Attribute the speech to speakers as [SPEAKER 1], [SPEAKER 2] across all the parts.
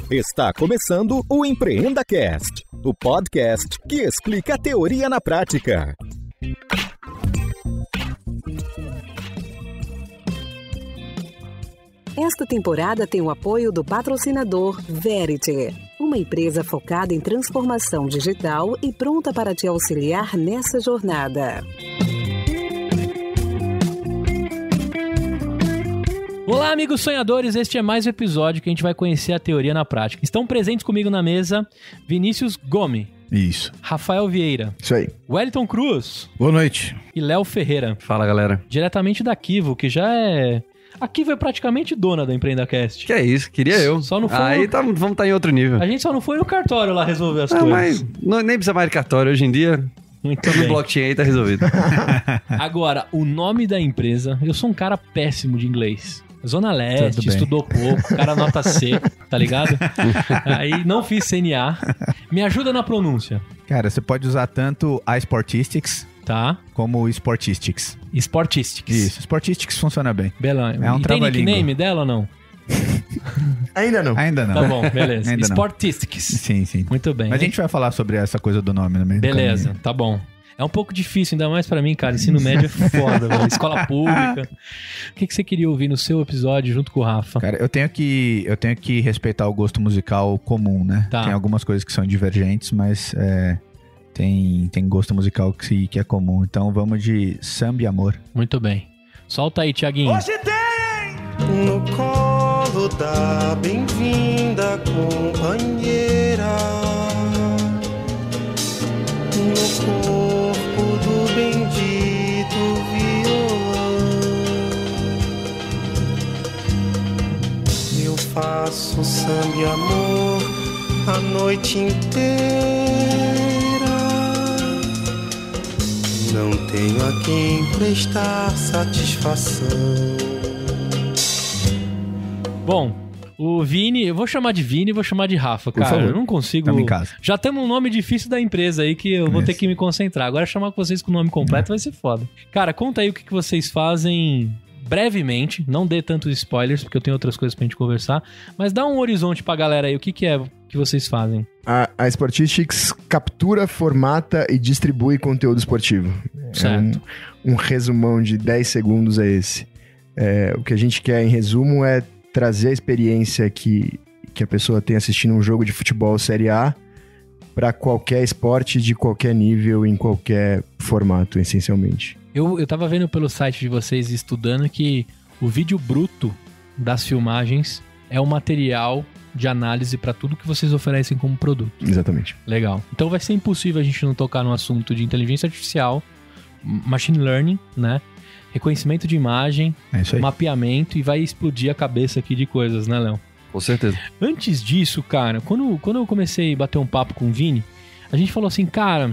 [SPEAKER 1] Está começando o EmpreendaCast, o podcast que explica a teoria na prática.
[SPEAKER 2] Esta temporada tem o apoio do patrocinador Verity, uma empresa focada em transformação digital e pronta para te auxiliar nessa jornada.
[SPEAKER 3] Olá, amigos sonhadores, este é mais um episódio que a gente vai conhecer a teoria na prática. Estão presentes comigo na mesa Vinícius Gomes.
[SPEAKER 4] Isso.
[SPEAKER 3] Rafael Vieira.
[SPEAKER 4] Isso aí.
[SPEAKER 3] Wellington Cruz.
[SPEAKER 4] Boa noite.
[SPEAKER 3] E Léo Ferreira.
[SPEAKER 5] Fala, galera.
[SPEAKER 3] Diretamente da Kivo, que já é... A Kivo é praticamente dona da EmpreendaCast.
[SPEAKER 5] Que é isso, queria eu.
[SPEAKER 3] Só não foi
[SPEAKER 5] Aí vamos estar em outro nível.
[SPEAKER 3] A gente só não foi no cartório lá resolver as coisas.
[SPEAKER 5] Mas nem precisa mais de cartório. Hoje em dia, tudo no blockchain aí tá resolvido.
[SPEAKER 3] Agora, o nome da empresa... Eu sou um cara péssimo de inglês. Zona Leste, estudou pouco, cara nota C, tá ligado? Aí não fiz CNA. Me ajuda na pronúncia.
[SPEAKER 4] Cara, você pode usar tanto a Sportistics,
[SPEAKER 3] tá, como
[SPEAKER 4] Sportistics.
[SPEAKER 3] Sportistics.
[SPEAKER 4] Isso, Sportistics funciona bem.
[SPEAKER 3] Belão.
[SPEAKER 4] É um
[SPEAKER 3] tem nickname dela ou não?
[SPEAKER 4] Ainda não.
[SPEAKER 3] Tá bom, beleza.
[SPEAKER 4] Ainda
[SPEAKER 3] Sportistics.
[SPEAKER 4] Não. Sim.
[SPEAKER 3] Muito bem.
[SPEAKER 4] Mas a gente vai falar sobre essa coisa do nome no meio do caminho.
[SPEAKER 3] Beleza, tá bom. É um pouco difícil, ainda mais pra mim, cara. Ensino médio é foda, velho. Escola pública. O que você queria ouvir no seu episódio junto com o Rafa?
[SPEAKER 4] Cara, eu tenho que respeitar o gosto musical comum, né?
[SPEAKER 3] Tá.
[SPEAKER 4] Tem algumas coisas que são divergentes, mas tem gosto musical que é comum. Então vamos de Samba e Amor.
[SPEAKER 3] Muito bem. Solta aí, Thiaguinho.
[SPEAKER 6] Hoje tem no colo da bem-vinda companheira, no corpo do bendito violão. Eu faço samba e amor a noite inteira. Não tenho a quem prestar satisfação.
[SPEAKER 3] Bom, o Vini, eu vou chamar de Vini e vou chamar de Rafa, cara.
[SPEAKER 4] Por favor.
[SPEAKER 3] Eu não consigo.
[SPEAKER 4] Tamo em casa.
[SPEAKER 3] Já temos um nome difícil da empresa aí que eu vou ter que me concentrar. Agora chamar vocês com o nome completo vai ser foda. Cara, conta aí o que vocês fazem brevemente. Não dê tantos spoilers, porque eu tenho outras coisas pra gente conversar. Mas dá um horizonte pra galera aí. O que é que vocês fazem?
[SPEAKER 7] A Sportistics captura, formata e distribui conteúdo esportivo.
[SPEAKER 3] Certo.
[SPEAKER 7] Um resumão de 10 segundos é esse. O que a gente quer, em resumo, é trazer a experiência que a pessoa tem assistindo um jogo de futebol Série A para qualquer esporte, de qualquer nível, em qualquer formato, essencialmente.
[SPEAKER 3] Eu tava vendo pelo site de vocês, estudando, que o vídeo bruto das filmagens é o material de análise para tudo que vocês oferecem como produto.
[SPEAKER 7] Exatamente.
[SPEAKER 3] Legal. Então vai ser impossível a gente não tocar no assunto de inteligência artificial, machine learning, né? Reconhecimento de imagem, mapeamento, e vai explodir a cabeça aqui de coisas, né, Léo?
[SPEAKER 5] Com certeza. Antes
[SPEAKER 3] disso, cara, quando eu comecei a bater um papo com o Vini, a gente falou assim, cara,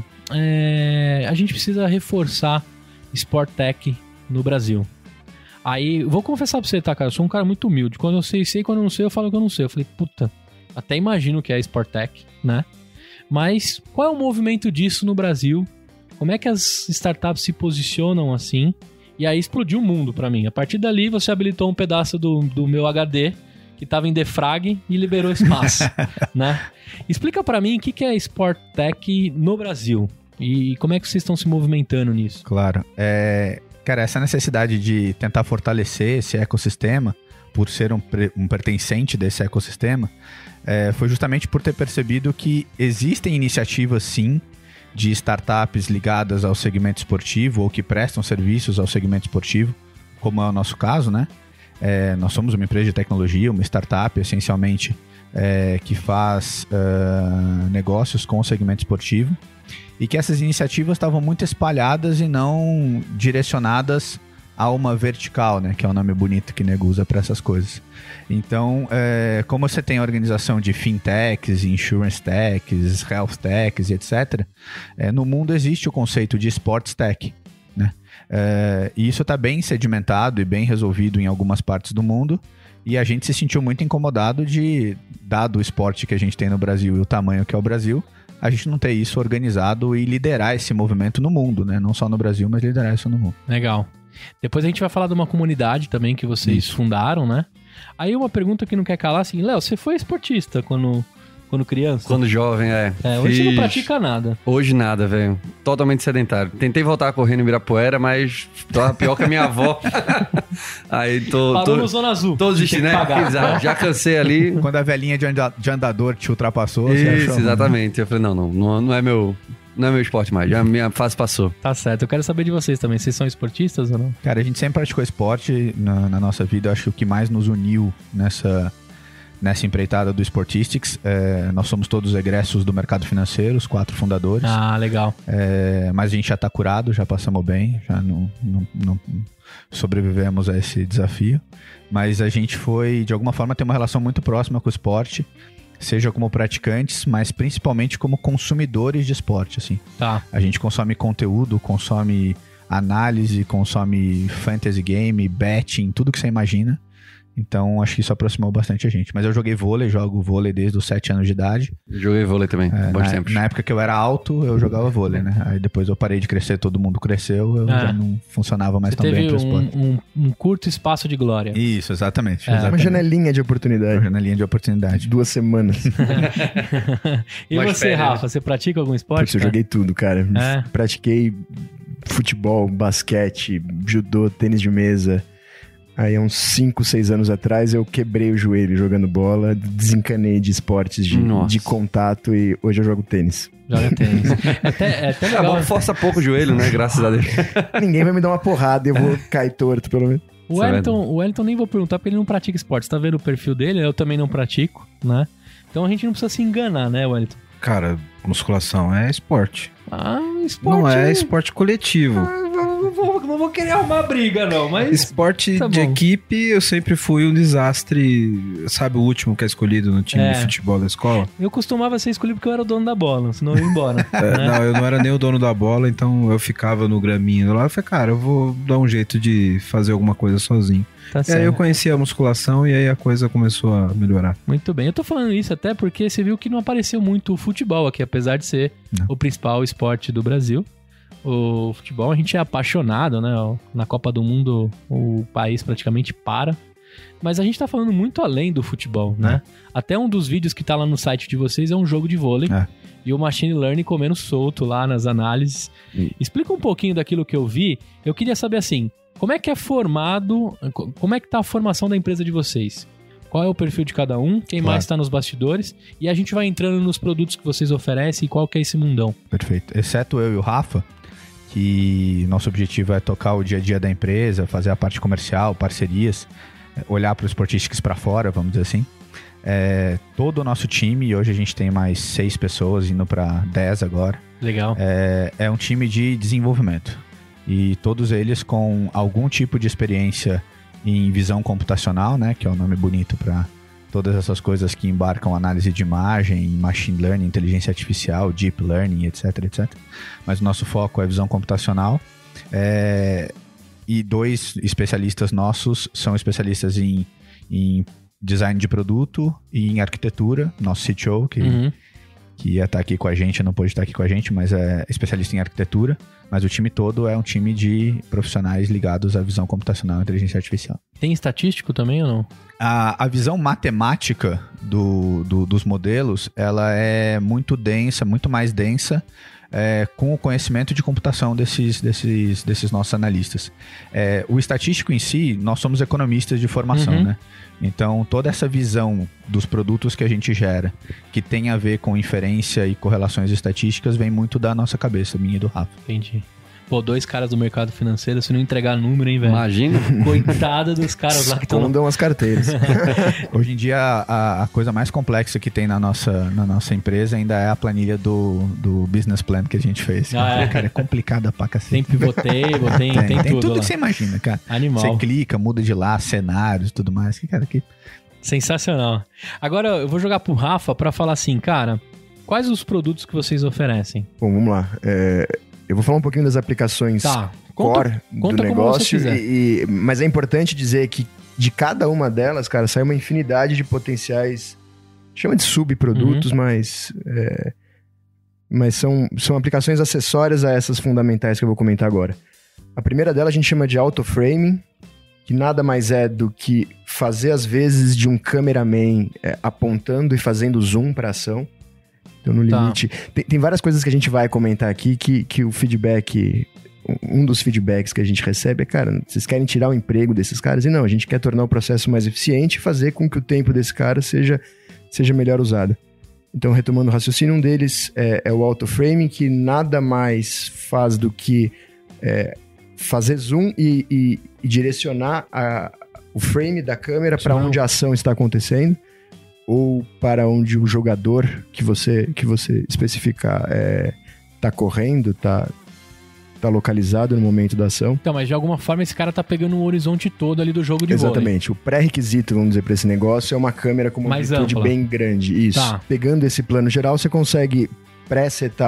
[SPEAKER 3] a gente precisa reforçar Sport Tech no Brasil. Aí, vou confessar pra você, tá, cara? Eu sou um cara muito humilde. Quando eu sei, quando eu não sei, eu falo que eu não sei. Eu falei, puta, até imagino que é Sport Tech, né? Mas qual é o movimento disso no Brasil? Como é que as startups se posicionam assim? E aí explodiu o mundo pra mim. A partir dali, você habilitou um pedaço do meu HD que tava em defrag e liberou espaço, né? Explica pra mim o que é Sport Tech no Brasil e como é que vocês estão se movimentando nisso.
[SPEAKER 4] Claro. Cara, essa necessidade de tentar fortalecer esse ecossistema, por ser um pertencente desse ecossistema, foi justamente por ter percebido que existem iniciativas, sim, de startups ligadas ao segmento esportivo ou que prestam serviços ao segmento esportivo, como é o nosso caso, né? Nós somos uma empresa de tecnologia, uma startup, essencialmente, que faz negócios com o segmento esportivo, e que essas iniciativas estavam muito espalhadas e não direcionadas a uma vertical, né? Que é o nome bonito que o nego usa para essas coisas. Então, como você tem a organização de fintechs, insurance techs, health techs, etc., no mundo existe o conceito de sports tech, né? E isso está bem sedimentado e bem resolvido em algumas partes do mundo, e a gente se sentiu muito incomodado de, dado o esporte que a gente tem no Brasil e o tamanho que é o Brasil, a gente não ter isso organizado e liderar esse movimento no mundo, né? Não só no Brasil, mas liderar isso no mundo.
[SPEAKER 3] Legal. Depois a gente vai falar de uma comunidade também que vocês fundaram, né? Aí uma pergunta que não quer calar, assim, Léo, você foi esportista quando criança?
[SPEAKER 5] Quando jovem,
[SPEAKER 3] hoje você não pratica nada.
[SPEAKER 5] Hoje nada, velho. Totalmente sedentário. Tentei voltar a correr no Ibirapuera, mas tava pior que a minha avó. Aí
[SPEAKER 3] Parou no Zona Azul.
[SPEAKER 5] Tô desistindo, né? Exato. Já cansei ali.
[SPEAKER 4] Quando a velhinha de andador te ultrapassou, você
[SPEAKER 5] Isso,
[SPEAKER 4] achou,
[SPEAKER 5] exatamente. Eu falei, não é meu esporte mais. Já a minha fase passou.
[SPEAKER 3] Tá certo. Eu quero saber de vocês também. Vocês são esportistas ou não?
[SPEAKER 4] Cara, a gente sempre praticou esporte na nossa vida. Eu acho que o que mais nos uniu nessa empreitada do Sportistics, nós somos todos egressos do mercado financeiro, os 4 fundadores.
[SPEAKER 3] Ah, legal.
[SPEAKER 4] Mas a gente já tá curado, já passamos bem, já não sobrevivemos a esse desafio. Mas a gente foi, de alguma forma, ter uma relação muito próxima com o esporte, seja como praticantes, mas principalmente como consumidores de esporte, assim.
[SPEAKER 3] Tá.
[SPEAKER 4] A gente consome conteúdo, consome análise, consome fantasy game, betting, tudo que você imagina. Então, acho que isso aproximou bastante a gente. Mas eu jogo vôlei desde os 7 anos de idade.
[SPEAKER 5] Joguei vôlei também, bons tempos.
[SPEAKER 4] Na época que eu era alto, eu jogava vôlei, né? Aí depois eu parei de crescer, todo mundo cresceu, eu já não funcionava mais tão bem pro esporte.
[SPEAKER 3] Um curto espaço de glória.
[SPEAKER 4] Isso, exatamente.
[SPEAKER 7] Uma janelinha de oportunidade.
[SPEAKER 4] Uma janelinha de oportunidade.
[SPEAKER 7] 2 semanas.
[SPEAKER 3] E
[SPEAKER 5] mais
[SPEAKER 3] você, Rafa, você pratica algum esporte?
[SPEAKER 7] Putz, eu joguei tudo, cara. Pratiquei futebol, basquete, judô, tênis de mesa. Aí, há uns 5, 6 anos atrás, eu quebrei o joelho jogando bola, desencanei de esportes de contato e hoje eu jogo tênis.
[SPEAKER 3] Joga tênis. É até legal.
[SPEAKER 5] Força pouco o joelho, né? Graças a Deus.
[SPEAKER 7] Ninguém vai me dar uma porrada e eu vou cair torto, pelo menos.
[SPEAKER 3] O Wellington nem vou perguntar porque ele não pratica esporte. Você tá vendo o perfil dele? Eu também não pratico, né? Então a gente não precisa se enganar, né, Wellington?
[SPEAKER 8] Cara, musculação é esporte.
[SPEAKER 3] Esporte...
[SPEAKER 8] Não é esporte coletivo.
[SPEAKER 3] Não vou querer arrumar briga, não, mas...
[SPEAKER 8] Esporte de equipe, eu sempre fui um desastre. Sabe o último que é escolhido no time de futebol da escola?
[SPEAKER 3] Eu costumava ser escolhido porque eu era o dono da bola, senão eu ia embora. Né?
[SPEAKER 8] Não, eu não era nem o dono da bola, então eu ficava no graminho lá. Eu falei, cara, eu vou dar um jeito de fazer alguma coisa sozinho.
[SPEAKER 3] Tá
[SPEAKER 8] e
[SPEAKER 3] certo.
[SPEAKER 8] aí eu conheci a musculação e aí a coisa começou a melhorar.
[SPEAKER 3] Muito bem. Eu tô falando isso até porque você viu que não apareceu muito o futebol aqui, apesar de ser o principal esporte do Brasil. O futebol, a gente é apaixonado, né? Na Copa do Mundo, o país praticamente para. Mas a gente tá falando muito além do futebol, né? Até um dos vídeos que tá lá no site de vocês é um jogo de vôlei. E o Machine Learning comendo solto lá nas análises. Explica um pouquinho daquilo que eu vi. Eu queria saber assim, como é que é formado, como é que tá a formação da empresa de vocês? Qual é o perfil de cada um? Quem mais está nos bastidores? E a gente vai entrando nos produtos que vocês oferecem e qual que é esse mundão.
[SPEAKER 4] Perfeito. Exceto eu e o Rafa, que nosso objetivo é tocar o dia a dia da empresa, fazer a parte comercial, parcerias, olhar para os Sportistics para fora, vamos dizer assim. Todo o nosso time, hoje a gente tem mais 6 pessoas, indo para 10 agora.
[SPEAKER 3] Legal.
[SPEAKER 4] É um time de desenvolvimento. E todos eles com algum tipo de experiência em visão computacional, né, que é o nome bonito para todas essas coisas que embarcam análise de imagem, machine learning, inteligência artificial, deep learning, etc, etc. Mas o nosso foco é visão computacional. E 2 especialistas nossos são especialistas em design de produto e em arquitetura. Nosso CTO, que ia estar aqui com a gente, não pôde estar aqui com a gente, mas é especialista em arquitetura. Mas o time todo é um time de profissionais ligados à visão computacional e inteligência artificial.
[SPEAKER 3] Tem estatístico também ou não?
[SPEAKER 4] A visão matemática dos modelos, ela é muito densa, muito mais densa, com o conhecimento de computação desses nossos analistas. O estatístico em si, nós somos economistas de formação, né? Então, toda essa visão dos produtos que a gente gera, que tem a ver com inferência e correlações estatísticas, vem muito da nossa cabeça, minha e do Rafa.
[SPEAKER 3] Entendi. Pô, 2 caras do mercado financeiro, se não entregar número, hein, velho?
[SPEAKER 5] Imagina.
[SPEAKER 3] Coitada dos caras lá que estão...
[SPEAKER 7] Escondam as carteiras.
[SPEAKER 4] Hoje em dia, a coisa mais complexa que tem na nossa empresa ainda é a planilha do business plan que a gente fez. Cara, é complicada pra cacete.
[SPEAKER 3] Tem pivotei, tem tudo
[SPEAKER 4] tudo
[SPEAKER 3] lá.
[SPEAKER 4] que você imagina, cara.
[SPEAKER 3] Animal.
[SPEAKER 4] Você clica, muda de lá, cenários e tudo mais.
[SPEAKER 3] Sensacional. Agora eu vou jogar pro Rafa pra falar assim, cara, quais os produtos que vocês oferecem?
[SPEAKER 7] Bom, vamos lá. Eu vou falar um pouquinho das aplicações core do negócio, mas é importante dizer que de cada uma delas, cara, sai uma infinidade de potenciais, chama de subprodutos, mas são aplicações acessórias a essas fundamentais que eu vou comentar agora. A primeira dela a gente chama de auto-framing, que nada mais é do que fazer as vezes de um cameraman apontando e fazendo zoom para ação. Então, no limite... Tem várias coisas que a gente vai comentar aqui que o feedback... Um dos feedbacks que a gente recebe é, cara, vocês querem tirar o emprego desses caras? E não, a gente quer tornar o processo mais eficiente e fazer com que o tempo desse cara seja melhor usado. Então, retomando o raciocínio, um deles é o auto-framing, que nada mais faz do que fazer zoom e direcionar o frame da câmera para onde a ação está acontecendo, ou para onde o jogador que você especificar está correndo, está localizado no momento da ação.
[SPEAKER 3] Então, mas de alguma forma esse cara tá pegando um horizonte todo ali do jogo de vôlei.
[SPEAKER 7] Exatamente. O pré-requisito, vamos dizer, para esse negócio é uma câmera com uma
[SPEAKER 3] mais
[SPEAKER 7] amplitude
[SPEAKER 3] ampla.
[SPEAKER 7] bem grande. Isso.
[SPEAKER 3] Tá.
[SPEAKER 7] Pegando esse plano geral, você consegue pré-setar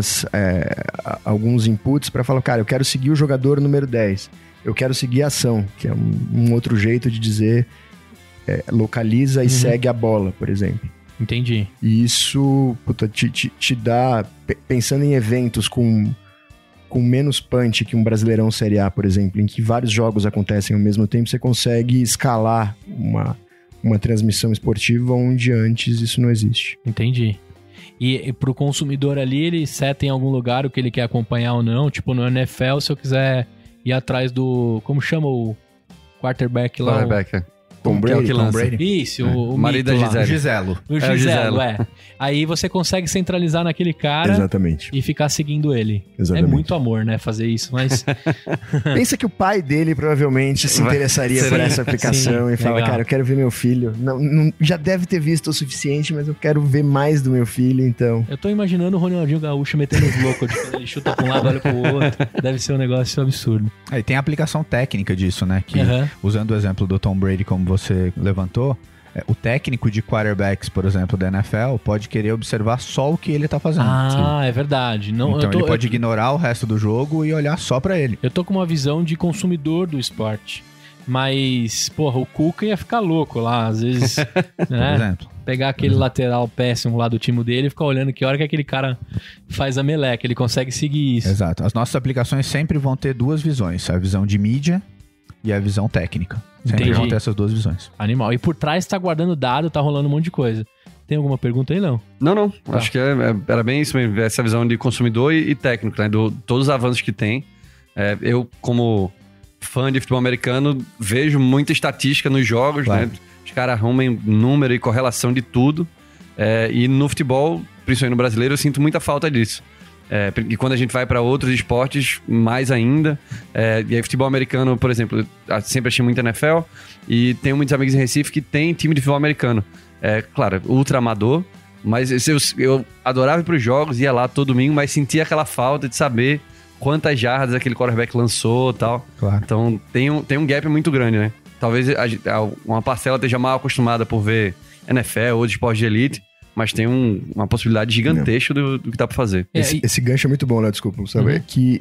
[SPEAKER 7] alguns inputs para falar, cara, eu quero seguir o jogador número 10. Eu quero seguir a ação, que é um outro jeito de dizer localiza e segue a bola, por exemplo.
[SPEAKER 3] Entendi.
[SPEAKER 7] E isso te dá, pensando em eventos com menos punch que um Brasileirão Série A, por exemplo, em que vários jogos acontecem ao mesmo tempo, você consegue escalar uma transmissão esportiva onde antes isso não existe.
[SPEAKER 3] Entendi. E pro consumidor ali, ele seta em algum lugar o que ele quer acompanhar ou não. Tipo, no NFL, se eu quiser ir atrás do... Como chama o quarterback lá?
[SPEAKER 5] Quarterback,
[SPEAKER 7] Tom Brady.
[SPEAKER 3] Isso, o
[SPEAKER 5] marido
[SPEAKER 3] mito
[SPEAKER 5] da
[SPEAKER 3] lá.
[SPEAKER 5] Gisele.
[SPEAKER 3] O Giselo. Aí você consegue centralizar naquele cara
[SPEAKER 7] Exatamente.
[SPEAKER 3] e ficar seguindo ele.
[SPEAKER 7] Exatamente.
[SPEAKER 3] É muito amor, né, fazer isso, mas...
[SPEAKER 7] Pensa que o pai dele provavelmente se interessaria por essa aplicação e fala,
[SPEAKER 3] legal.
[SPEAKER 7] cara, eu quero ver meu filho. Não, já deve ter visto o suficiente, mas eu quero ver mais do meu filho, então...
[SPEAKER 3] Eu tô imaginando o Ronaldinho Gaúcho metendo os loucos, quando ele chuta pra um lado, olha pro outro. Deve ser um negócio absurdo.
[SPEAKER 4] Aí tem a aplicação técnica disso, né? Que, usando o exemplo do Tom Brady, como você levantou, o técnico de quarterbacks, por exemplo, da NFL, pode querer observar só o que ele tá fazendo.
[SPEAKER 3] É verdade. Não,
[SPEAKER 4] então ele pode ignorar o resto do jogo e olhar só pra ele.
[SPEAKER 3] Eu tô com uma visão de consumidor do esporte. Mas, porra, o Cuca ia ficar louco lá, às vezes, né?
[SPEAKER 4] Por exemplo.
[SPEAKER 3] Pegar aquele lateral péssimo lá do time dele e ficar olhando que hora que aquele cara faz a meleca, ele consegue seguir isso.
[SPEAKER 4] Exato. As nossas aplicações sempre vão ter duas visões, a visão de mídia e a visão técnica. Sempre vão ter essas duas visões.
[SPEAKER 3] Animal. E por trás tá guardando dado, tá rolando um monte de coisa. Tem alguma pergunta aí, não?
[SPEAKER 5] Não. Acho que era bem isso mesmo, essa visão de consumidor e técnico, né? Todos os avanços que tem. Eu, como fã de futebol americano, vejo muita estatística nos jogos, claro, né? Os caras arrumam número e correlação de tudo. E no futebol, principalmente no brasileiro, eu sinto muita falta disso. E quando a gente vai para outros esportes, mais ainda. E aí, futebol americano, por exemplo, eu sempre achei muito NFL. E tenho muitos amigos em Recife que tem time de futebol americano. Claro, ultra amador. Mas eu adorava ir pros jogos, ia lá todo domingo, mas sentia aquela falta de saber quantas jardas aquele quarterback lançou e tal.
[SPEAKER 4] Claro.
[SPEAKER 5] Então tem um gap muito grande, né? Talvez uma parcela esteja mal acostumada por ver NFL ou de esporte de elite, mas tem uma possibilidade gigantesca do que dá pra fazer.
[SPEAKER 7] Esse gancho é muito bom, né? Desculpa, sabe? Que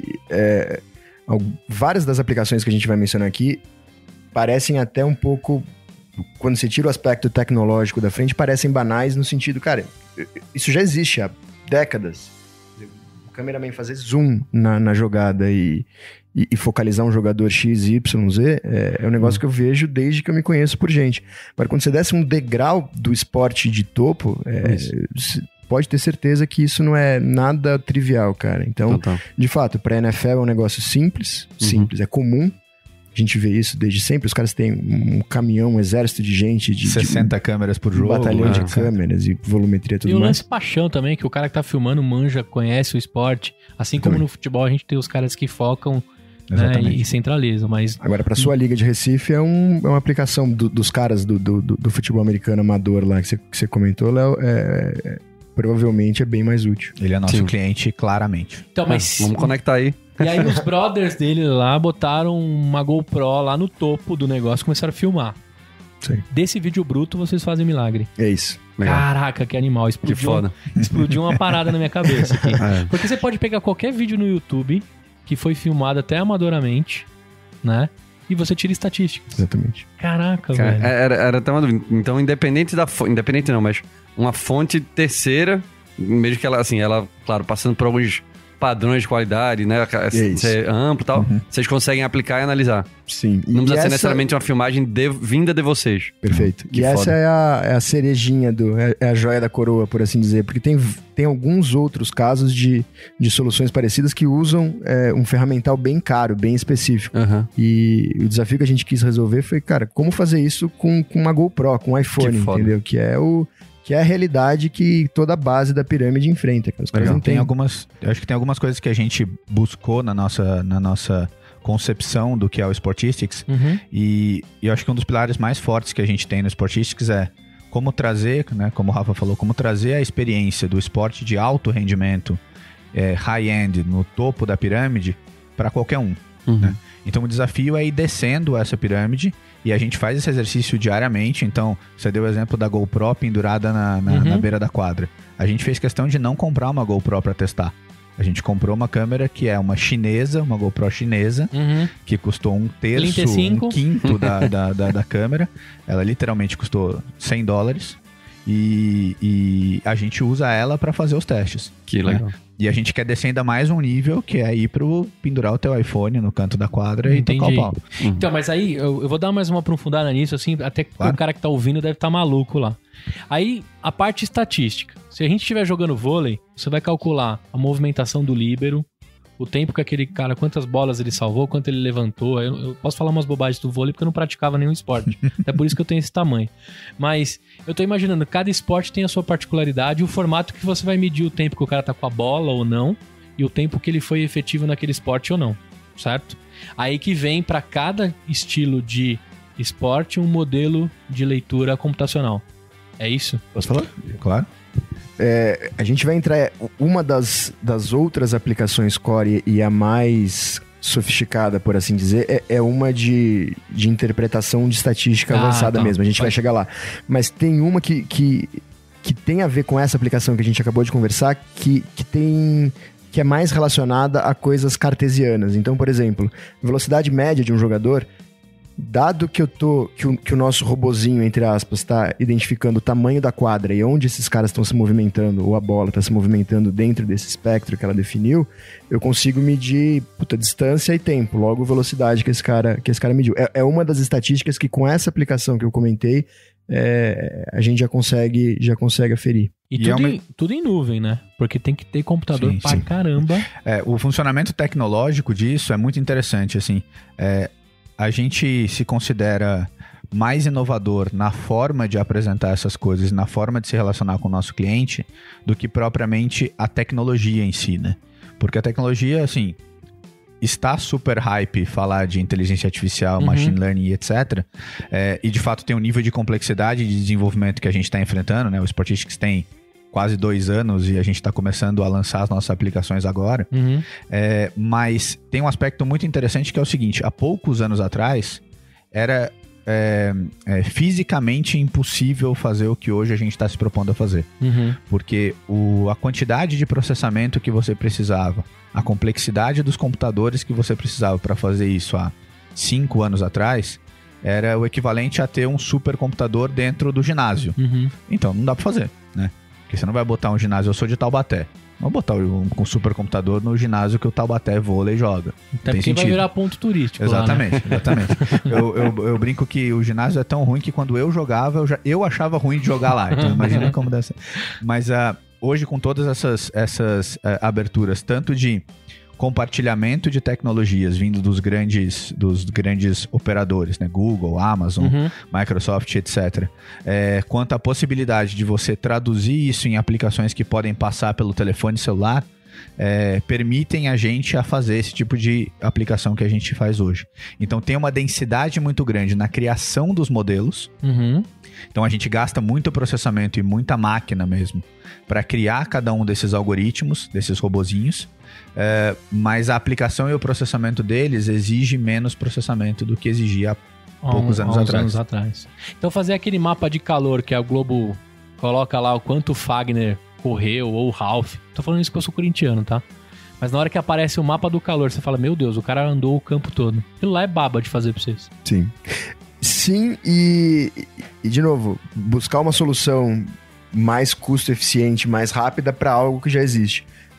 [SPEAKER 7] várias das aplicações que a gente vai mencionar aqui parecem até um pouco, quando você tira o aspecto tecnológico da frente, parecem banais no sentido, cara, isso já existe há décadas. O cameraman fazer zoom na jogada e focalizar um jogador X, Y, Z é um negócio que eu vejo desde que eu me conheço por gente. Agora, quando você desce um degrau do esporte de topo, pode ter certeza que isso não é nada trivial, cara. Então, de fato, pra NFL é um negócio simples, é comum. A gente vê isso desde sempre. Os caras têm um caminhão, um exército de gente. De
[SPEAKER 4] 60 câmeras por jogo.
[SPEAKER 7] Um batalhão de câmeras e volumetria e tudo mais.
[SPEAKER 3] E o lance paixão também, que o cara que tá filmando manja, conhece o esporte. Assim como no futebol a gente tem os caras que focam, né, e centralizam. Mas... Agora,
[SPEAKER 7] pra sua liga de Recife, é uma aplicação dos caras do futebol americano amador lá que você comentou, Léo, provavelmente é bem mais útil.
[SPEAKER 4] Ele é nosso cliente, claramente.
[SPEAKER 3] Então, mas...
[SPEAKER 5] Vamos conectar aí.
[SPEAKER 3] E aí os brothers dele lá botaram uma GoPro lá no topo do negócio e começaram a filmar.
[SPEAKER 7] Sim.
[SPEAKER 3] Desse vídeo bruto, vocês fazem milagre.
[SPEAKER 7] É isso.
[SPEAKER 5] Legal.
[SPEAKER 3] Caraca, que animal. Explodiu uma parada na minha cabeça aqui. Porque você pode pegar qualquer vídeo no YouTube que foi filmado até amadoramente, né? E você tira estatísticas.
[SPEAKER 7] Exatamente.
[SPEAKER 3] Caraca, velho.
[SPEAKER 5] Era até uma dúvida. Então, independente da fonte... Independente não, mas uma fonte terceira, mesmo que ela, assim, ela, claro, passando por alguns padrões de qualidade, né? Ser amplo e tal. Vocês conseguem aplicar e analisar.
[SPEAKER 7] Sim.
[SPEAKER 5] Não precisa ser necessariamente uma filmagem vinda de vocês.
[SPEAKER 7] Perfeito.
[SPEAKER 5] Que
[SPEAKER 7] e
[SPEAKER 5] foda.
[SPEAKER 7] essa é a cerejinha, é a joia da coroa, por assim dizer. Porque tem alguns outros casos de soluções parecidas que usam um ferramental bem caro, bem específico. E o desafio que a gente quis resolver foi, cara, como fazer isso com uma GoPro, com um iPhone, entendeu? Que é a realidade que toda a base da pirâmide enfrenta. Cara. Os caras não têm
[SPEAKER 4] acho que tem algumas coisas que a gente buscou na nossa concepção do que é o Sportistics. E eu acho que um dos pilares mais fortes que a gente tem no Sportistics é como trazer, né, como o Rafa falou, como trazer a experiência do esporte de alto rendimento, high-end, no topo da pirâmide, para qualquer um. Né? Então o desafio é ir descendo essa pirâmide, e a gente faz esse exercício diariamente. Então, você deu o exemplo da GoPro pendurada na beira da quadra. A gente fez questão de não comprar uma GoPro para testar. A gente comprou uma câmera que é uma chinesa, uma GoPro chinesa, que custou 1/3,
[SPEAKER 3] 35.
[SPEAKER 4] 1/5 da câmera. Ela literalmente custou $100. E a gente usa ela para fazer os testes.
[SPEAKER 5] Que legal.
[SPEAKER 4] Né? E a gente quer descer ainda mais um nível, que é ir pro pendurar o teu iPhone no canto da quadra e tocar o pau.
[SPEAKER 3] Então, mas aí eu vou dar mais uma aprofundada nisso, assim, até que o cara que tá ouvindo deve estar maluco lá. Aí, a parte estatística. Se a gente estiver jogando vôlei, você vai calcular a movimentação do líbero, o tempo que aquele cara, quantas bolas ele salvou, quanto ele levantou. Eu posso falar umas bobagens do vôlei porque eu não praticava nenhum esporte. É por isso que eu tenho esse tamanho. Mas eu tô imaginando, cada esporte tem a sua particularidade, o formato que você vai medir o tempo que o cara tá com a bola ou não, e o tempo que ele foi efetivo naquele esporte ou não, certo? Aí que vem para cada estilo de esporte um modelo de leitura computacional. É isso?
[SPEAKER 4] Posso falar? Claro.
[SPEAKER 7] A gente vai entrar... Uma das outras aplicações Core e a mais sofisticada, por assim dizer, é uma de interpretação de estatística avançada mesmo. A gente vai chegar lá. Mas tem uma que tem a ver com essa aplicação que a gente acabou de conversar, que é mais relacionada a coisas cartesianas. Então, por exemplo, velocidade média de um jogador... Dado que o nosso robozinho, entre aspas, está identificando o tamanho da quadra e onde esses caras estão se movimentando, ou a bola está se movimentando dentro desse espectro que ela definiu, eu consigo medir distância e tempo, logo velocidade que esse cara mediu. É uma das estatísticas que com essa aplicação que eu comentei, a gente já consegue aferir.
[SPEAKER 3] E tudo em nuvem, né? Porque tem que ter computador caramba.
[SPEAKER 4] O funcionamento tecnológico disso é muito interessante, assim. A gente se considera mais inovador na forma de apresentar essas coisas, na forma de se relacionar com o nosso cliente, do que propriamente a tecnologia em si, né? Porque a tecnologia, assim, está super hype falar de inteligência artificial, machine learning, etc. E, de fato, tem um nível de complexidade de desenvolvimento que a gente está enfrentando, né? O Sportistics tem quase 2 anos e a gente está começando a lançar as nossas aplicações agora. Mas tem um aspecto muito interessante que é o seguinte: há poucos anos atrás era fisicamente impossível fazer o que hoje a gente está se propondo a fazer. Porque a quantidade de processamento que você precisava, a complexidade dos computadores que você precisava para fazer isso há 5 anos atrás, era o equivalente a ter um supercomputador dentro do ginásio. Então não dá para fazer, né? Porque você não vai botar um ginásio, eu sou de Taubaté. Não botar um supercomputador no ginásio que o Taubaté vôlei joga.
[SPEAKER 3] Até porque vai virar ponto turístico.
[SPEAKER 4] Exatamente,
[SPEAKER 3] lá, né?
[SPEAKER 4] Exatamente. eu brinco que o ginásio é tão ruim que quando eu jogava, eu achava ruim de jogar lá. Então imagina como deve ser. Mas hoje, com todas essas aberturas, tanto de compartilhamento de tecnologias vindo dos grandes operadores, né? Google, Amazon, Microsoft, etc. Quanto à possibilidade de você traduzir isso em aplicações que podem passar pelo telefone celular, permitem a gente a fazer esse tipo de aplicação que a gente faz hoje. Então tem uma densidade muito grande na criação dos modelos. Então a gente gasta muito processamento e muita máquina mesmo para criar cada um desses algoritmos, desses robozinhos. Mas a aplicação e o processamento deles exige menos processamento do que exigia há poucos anos atrás.
[SPEAKER 3] Então fazer aquele mapa de calor que a Globo coloca lá o quanto o Fagner correu ou o Ralph. Tô falando isso porque eu sou corintiano, tá? Mas na hora que aparece o mapa do calor, você fala, meu Deus, o cara andou o campo todo. Aquilo lá é baba de fazer pra vocês.
[SPEAKER 7] Sim, e de novo, buscar uma solução mais custo eficiente, mais rápida para algo que já existe.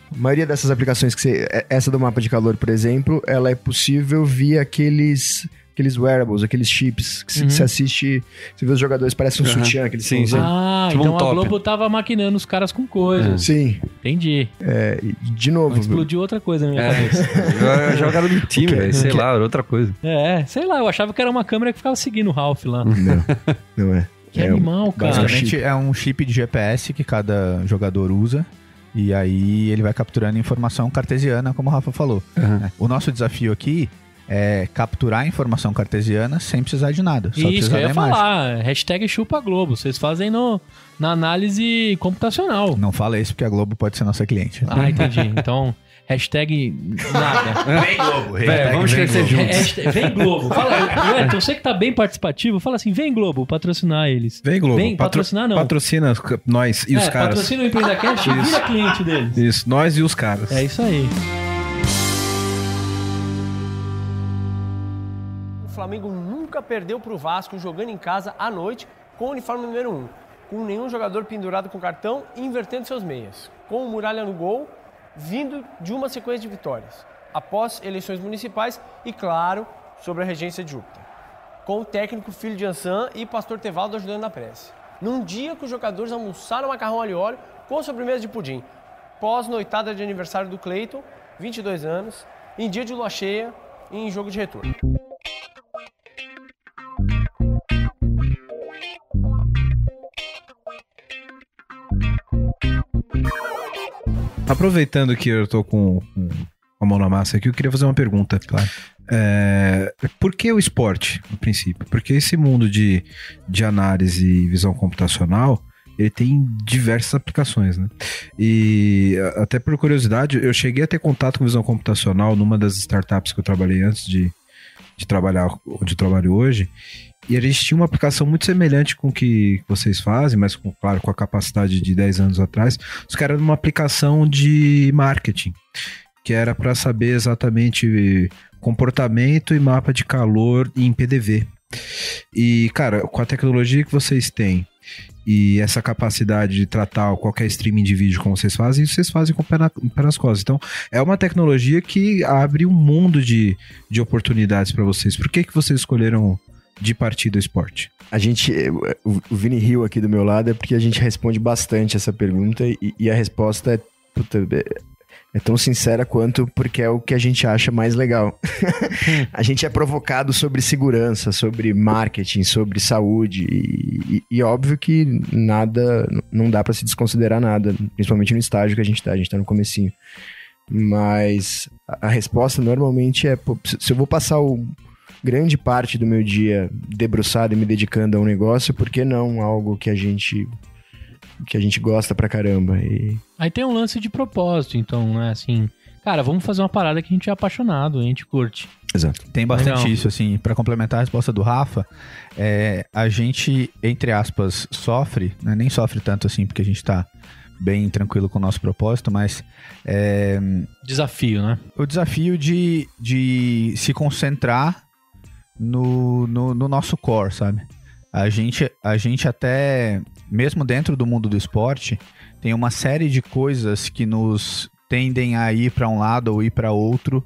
[SPEAKER 7] A maioria dessas aplicações essa do mapa de calor, por exemplo, ela é possível via aqueles wearables, aqueles chips que você assiste, você vê os jogadores, parece um sutiã que eles estão usando.
[SPEAKER 3] Tipo então a Globo tava maquinando os caras com coisas.
[SPEAKER 7] Sim.
[SPEAKER 3] Entendi.
[SPEAKER 7] De novo.
[SPEAKER 3] Explodiu outra coisa na minha cabeça.
[SPEAKER 5] Jogada do time, velho. Sei lá, era outra coisa.
[SPEAKER 3] Sei lá, eu achava que era uma câmera que ficava seguindo o Ralph lá.
[SPEAKER 7] Não é.
[SPEAKER 3] Que animal, cara.
[SPEAKER 4] Basicamente é um chip de GPS que cada jogador usa. E aí ele vai capturando informação cartesiana, como o Rafa falou. O nosso desafio aqui é capturar a informação cartesiana sem precisar de nada. Só
[SPEAKER 3] isso,
[SPEAKER 4] precisar
[SPEAKER 3] eu ia
[SPEAKER 4] da imagem.
[SPEAKER 3] falar. Hashtag chupa Globo. Vocês fazem na análise computacional.
[SPEAKER 4] Não fala isso porque a Globo pode ser nossa cliente.
[SPEAKER 3] Entendi. Então, hashtag nada.
[SPEAKER 4] Vem Globo.
[SPEAKER 5] Vamos crescer juntos.
[SPEAKER 3] Vem Globo. Fala, então você que tá bem participativo, fala assim, vem Globo, patrocinar eles.
[SPEAKER 8] Vem Globo.
[SPEAKER 3] Patrocinar não.
[SPEAKER 8] Patrocina nós e os caras.
[SPEAKER 3] Patrocina o EmpreendaCast e vira cliente deles.
[SPEAKER 8] Isso, nós e os caras.
[SPEAKER 3] É isso aí.
[SPEAKER 9] O Flamengo nunca perdeu pro Vasco jogando em casa à noite com o uniforme número 1, com nenhum jogador pendurado com cartão e invertendo seus meias, com o Muralha no gol, vindo de uma sequência de vitórias, após eleições municipais e, claro, sobre a regência de Júpiter, com o técnico filho de Ansan e pastor Tevaldo ajudando na prece. Num dia que os jogadores almoçaram macarrão alho e óleo com sobremesa de pudim, pós-noitada de aniversário do Cleiton, 22 anos, em dia de lua cheia e em jogo de retorno.
[SPEAKER 8] Aproveitando que eu tô com a mão na massa aqui, eu queria fazer uma pergunta. Claro. Por que o esporte, no princípio? Porque esse mundo de análise e visão computacional, ele tem diversas aplicações, né? E até por curiosidade, eu cheguei a ter contato com visão computacional numa das startups que eu trabalhei antes de trabalhar onde eu trabalho hoje. E a gente tinha uma aplicação muito semelhante com o que vocês fazem, mas claro, com a capacidade de 10 anos atrás. Os caras eram uma aplicação de marketing, que era para saber exatamente comportamento e mapa de calor em PDV. E, cara, com a tecnologia que vocês têm e essa capacidade de tratar qualquer streaming de vídeo como vocês fazem com o pé nas costas. Então, é uma tecnologia que abre um mundo de oportunidades para vocês. Por que vocês escolheram de partir do esporte?
[SPEAKER 7] O Vini riu aqui do meu lado, é porque a gente responde bastante essa pergunta e a resposta é tão sincera quanto porque é o que a gente acha mais legal. A gente é provocado sobre segurança, sobre marketing, sobre saúde e óbvio que não dá para se desconsiderar nada, principalmente no estágio que a gente tá no comecinho. Mas a resposta normalmente é, se eu vou passar grande parte do meu dia debruçado e me dedicando a um negócio, por que não algo que a gente gosta pra caramba?
[SPEAKER 3] Aí tem um lance de propósito, então, né, assim, cara, vamos fazer uma parada que a gente é apaixonado, a gente curte.
[SPEAKER 7] Exato.
[SPEAKER 4] Tem bastante isso, assim, pra complementar a resposta do Rafa, a gente, entre aspas, sofre, né, nem sofre tanto assim, porque a gente tá bem tranquilo com o nosso propósito, mas
[SPEAKER 3] desafio, né?
[SPEAKER 4] O desafio de se concentrar no nosso core, sabe? A gente até, mesmo dentro do mundo do esporte, tem uma série de coisas que nos tendem a ir para um lado ou ir para outro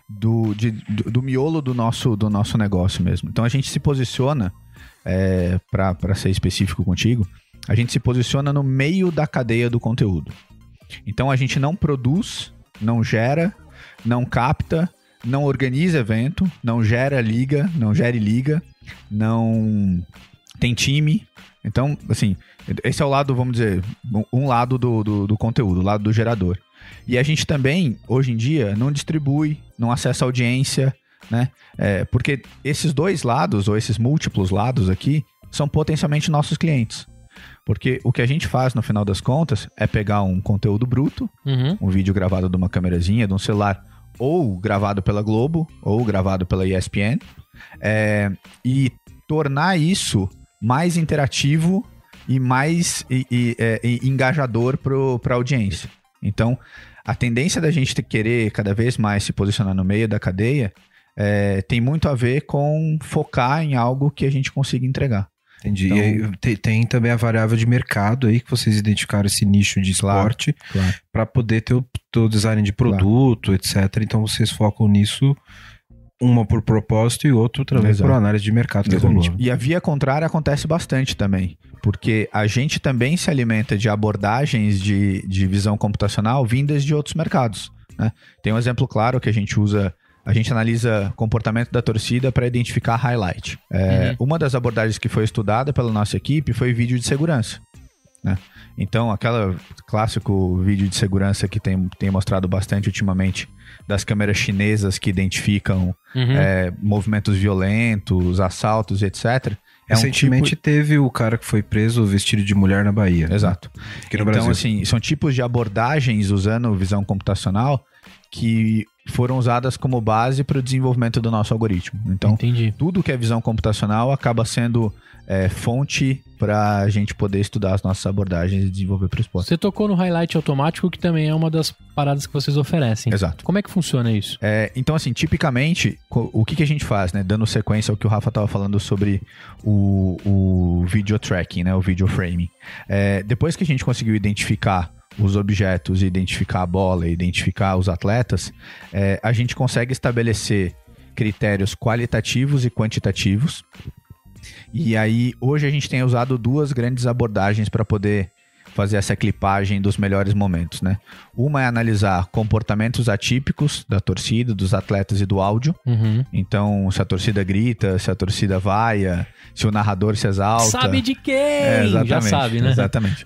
[SPEAKER 4] do miolo do nosso negócio mesmo. Então a gente se posiciona, para ser específico contigo, a gente se posiciona no meio da cadeia do conteúdo. Então a gente não produz, não gera, não capta, não organiza evento, não gera liga, não gere liga, não tem time. Então, assim, esse é o lado, vamos dizer, um lado do conteúdo, o lado do gerador. E a gente também, hoje em dia, não distribui, não acessa audiência, né? Porque esses dois lados, ou esses múltiplos lados aqui, são potencialmente nossos clientes. Porque o que a gente faz, no final das contas, é pegar um conteúdo bruto, um vídeo gravado de uma câmerazinha, de um celular, ou gravado pela Globo, ou gravado pela ESPN, e tornar isso mais interativo e mais engajador para a audiência. Então, a tendência da gente querer cada vez mais se posicionar no meio da cadeia tem muito a ver com focar em algo que a gente consiga entregar.
[SPEAKER 8] Entendi.
[SPEAKER 4] Então,
[SPEAKER 8] E aí, tem também a variável de mercado aí, que vocês identificaram esse nicho de esporte,
[SPEAKER 4] claro.
[SPEAKER 8] para poder ter o design de produto, etc. Então vocês focam nisso, uma por propósito e outro também por análise de mercado.
[SPEAKER 4] Exatamente. E a via contrária acontece bastante também, porque a gente também se alimenta de abordagens de visão computacional vindas de outros mercados, né? Tem um exemplo claro que a gente usa. A gente analisa comportamento da torcida para identificar highlight. Uma das abordagens que foi estudada pela nossa equipe foi vídeo de segurança, né? Então, aquele clássico vídeo de segurança que tem mostrado bastante ultimamente das câmeras chinesas que identificam movimentos violentos, assaltos, etc.
[SPEAKER 8] Recentemente teve o cara que foi preso vestido de mulher na Bahia.
[SPEAKER 4] Exato.
[SPEAKER 8] Aqui no
[SPEAKER 4] Então,
[SPEAKER 8] Brasil.
[SPEAKER 4] assim, são tipos de abordagens usando visão computacional que foram usadas como base para o desenvolvimento do nosso algoritmo. Então, tudo que é visão computacional acaba sendo fonte para a gente poder estudar as nossas abordagens e desenvolver para o esporte.
[SPEAKER 3] Você tocou no highlight automático, que também é uma das paradas que vocês oferecem.
[SPEAKER 4] Exato.
[SPEAKER 3] Como é que funciona isso?
[SPEAKER 4] Então, assim, tipicamente, o que a gente faz, né? Dando sequência ao que o Rafa estava falando sobre o video tracking, né? O video framing. Depois que a gente conseguiu identificar os objetos, identificar a bola, identificar os atletas, a gente consegue estabelecer critérios qualitativos e quantitativos. E aí, hoje a gente tem usado duas grandes abordagens para poder fazer essa clipagem dos melhores momentos, né? Uma é analisar comportamentos atípicos da torcida, dos atletas e do áudio. Então, se a torcida grita, se a torcida vaia, se o narrador se exalta.
[SPEAKER 3] Sabe de quem? Já sabe, né?
[SPEAKER 4] Exatamente.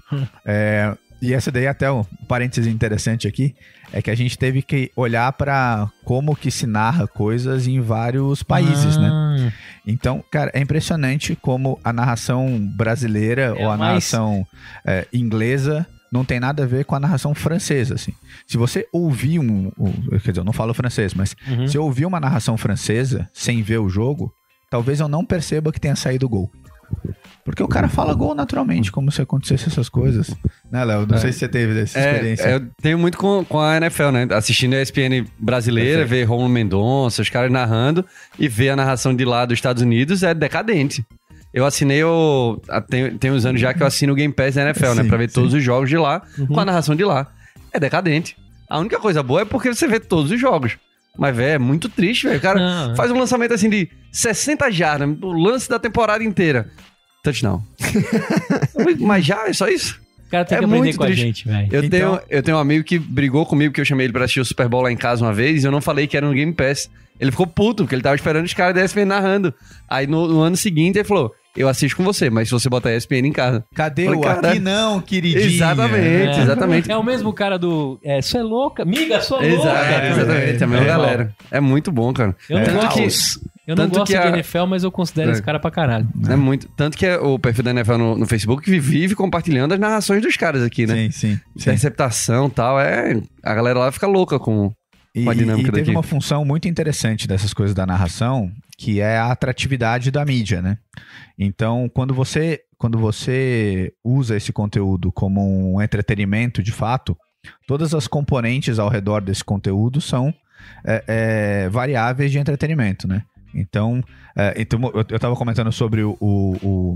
[SPEAKER 4] E essa daí, até um parêntese interessante aqui, é que a gente teve que olhar para como que se narra coisas em vários países, né? Então, cara, é impressionante como a narração brasileira ou a narração inglesa não tem nada a ver com a narração francesa, assim. Se você ouvir quer dizer, eu não falo francês, mas se eu ouvir uma narração francesa sem ver o jogo, talvez eu não perceba que tenha saído gol. Porque o cara fala gol naturalmente, como se acontecesse essas coisas. Né, Léo? Não sei se você teve essa experiência.
[SPEAKER 5] Eu tenho muito com a NFL, né? Assistindo a ESPN brasileira, ver Romulo Mendonça, os caras narrando, e ver a narração de lá dos Estados Unidos é decadente. Eu assinei tem uns anos já que eu assino o Game Pass da NFL, né? Pra ver todos os jogos de lá, com a narração de lá. É decadente. A única coisa boa é porque você vê todos os jogos. Mas, velho, é muito triste, velho. O cara faz um lançamento assim de 60 jardas, o lance da temporada inteira. Touchdown. Mas já, é só isso?
[SPEAKER 3] O cara tem que aprender com a gente, velho.
[SPEAKER 5] Eu tenho um amigo que brigou comigo, que eu chamei ele pra assistir o Super Bowl lá em casa uma vez, e eu não falei que era no Game Pass. Ele ficou puto, porque ele tava esperando os caras da ESPN narrando. Aí no ano seguinte ele falou: eu assisto com você, mas se você botar a ESPN em casa.
[SPEAKER 4] Cadê o aqui não, queridinho?
[SPEAKER 5] Exatamente.
[SPEAKER 3] É o mesmo cara do... Você é louca? Miga, sou louca.
[SPEAKER 5] Exatamente, é a mesma galera. É muito bom, cara.
[SPEAKER 3] Eu não gosto de NFL, mas eu considero esse cara pra caralho.
[SPEAKER 5] É muito. Tanto que o perfil da NFL no Facebook vive compartilhando as narrações dos caras aqui, né?
[SPEAKER 4] Sim.
[SPEAKER 5] Interceptação e tal. A galera lá fica louca com a dinâmica daqui.
[SPEAKER 4] E teve uma função muito interessante dessas coisas da narração, que é a atratividade da mídia, né? Então, quando você usa esse conteúdo como um entretenimento de fato, todas as componentes ao redor desse conteúdo são variáveis de entretenimento, né? Então eu estava comentando sobre o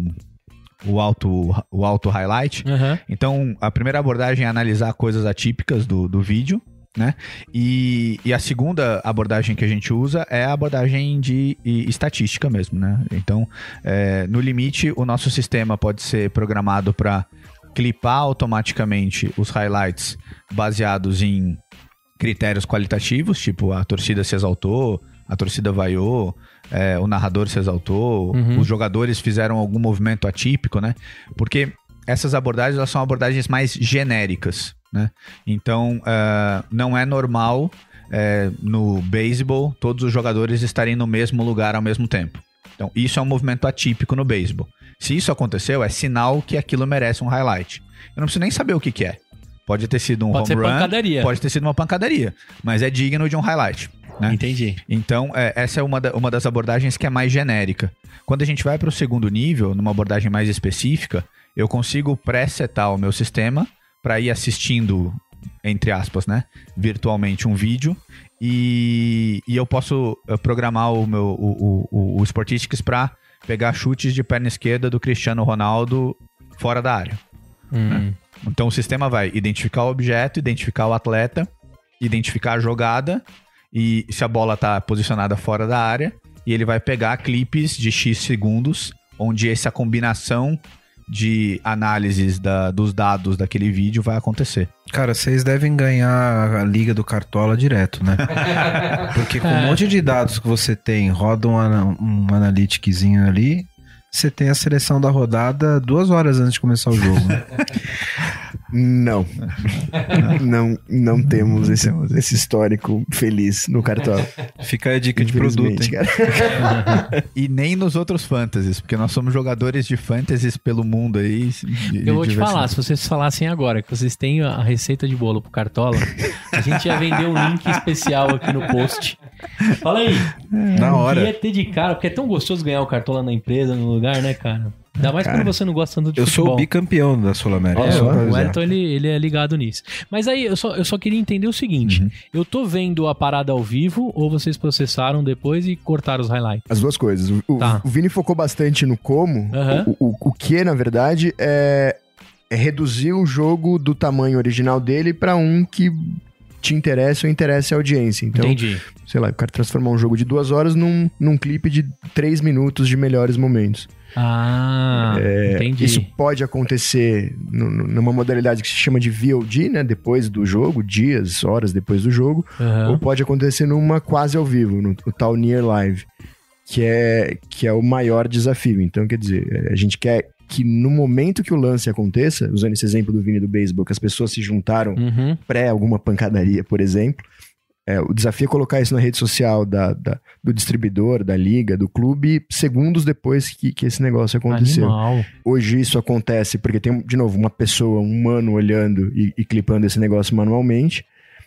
[SPEAKER 4] auto highlight. Então, a primeira abordagem é analisar coisas atípicas do vídeo, né? E a segunda abordagem que a gente usa é a abordagem de estatística mesmo, né? Então, no limite, o nosso sistema pode ser programado para clipar automaticamente os highlights baseados em critérios qualitativos, tipo a torcida se exaltou, a torcida vaiou, o narrador se exaltou, os jogadores fizeram algum movimento atípico, né? Porque essas abordagens, elas são abordagens mais genéricas, né? Então, não é normal no beisebol todos os jogadores estarem no mesmo lugar ao mesmo tempo. Então, isso é um movimento atípico no beisebol. Se isso aconteceu, é sinal que aquilo merece um highlight. Eu não preciso nem saber o que é. Pode ter sido um home run, pancadaria. Pode ter sido uma pancadaria, mas é digno de um highlight, né?
[SPEAKER 3] Entendi.
[SPEAKER 4] Então, essa é uma das abordagens que é mais genérica. Quando a gente vai para o segundo nível, numa abordagem mais específica, eu consigo pré-setar o meu sistema para ir assistindo, entre aspas, né, virtualmente um vídeo, e eu posso programar o Sportistics para pegar chutes de perna esquerda do Cristiano Ronaldo fora da área. Né? Então o sistema vai identificar o objeto, identificar o atleta, identificar a jogada e se a bola está posicionada fora da área, e ele vai pegar clipes de X segundos, onde essa combinação de análises dos dados daquele vídeo vai acontecer.
[SPEAKER 8] Cara, vocês devem ganhar a liga do Cartola direto, né? Porque com um monte de dados que você tem, roda um analyticzinho ali, você tem a seleção da rodada 2 horas antes de começar o jogo. Né?
[SPEAKER 7] Não temos esse histórico feliz no Cartola.
[SPEAKER 8] Fica a dica de produto, hein?
[SPEAKER 7] Cara.
[SPEAKER 4] E nem nos outros fantasies, porque nós somos jogadores de fantasies pelo mundo aí.
[SPEAKER 3] Eu vou te falar, se vocês falassem agora que vocês têm a receita de bolo pro Cartola, a gente ia vender um link especial aqui no post. Fala aí.
[SPEAKER 8] Na hora.
[SPEAKER 3] Ia ter de cara, porque é tão gostoso ganhar o Cartola na empresa, no lugar, né, cara? Ainda mais quando você não gosta tanto de futebol.
[SPEAKER 8] Eu sou o bicampeão da Sul-América.
[SPEAKER 3] O Wellington, ele é ligado nisso. Mas aí, eu só queria entender o seguinte. Eu tô vendo a parada ao vivo, ou vocês processaram depois e cortaram os highlights?
[SPEAKER 7] As duas coisas. O Vini focou bastante no como. O que, na verdade, é reduzir o jogo do tamanho original dele pra um que te interessa ou interessa a audiência. Então,
[SPEAKER 3] entendi.
[SPEAKER 7] Sei lá, eu quero transformar um jogo de 2 horas num clipe de 3 minutos de melhores momentos.
[SPEAKER 3] Entendi.
[SPEAKER 7] Isso pode acontecer numa modalidade que se chama de VOD, né? Depois do jogo, dias, horas depois do jogo. Ou pode acontecer numa quase ao vivo, no tal Near Live, que é o maior desafio. Então, quer dizer, a gente quer que no momento que o lance aconteça, usando esse exemplo do Vini do beisebol, que as pessoas se juntaram pré alguma pancadaria, por exemplo, o desafio é colocar isso na rede social do distribuidor, da liga, do clube, segundos depois que esse negócio aconteceu.
[SPEAKER 3] Animal.
[SPEAKER 7] Hoje isso acontece porque tem, de novo, uma pessoa, um humano olhando e clipando esse negócio manualmente.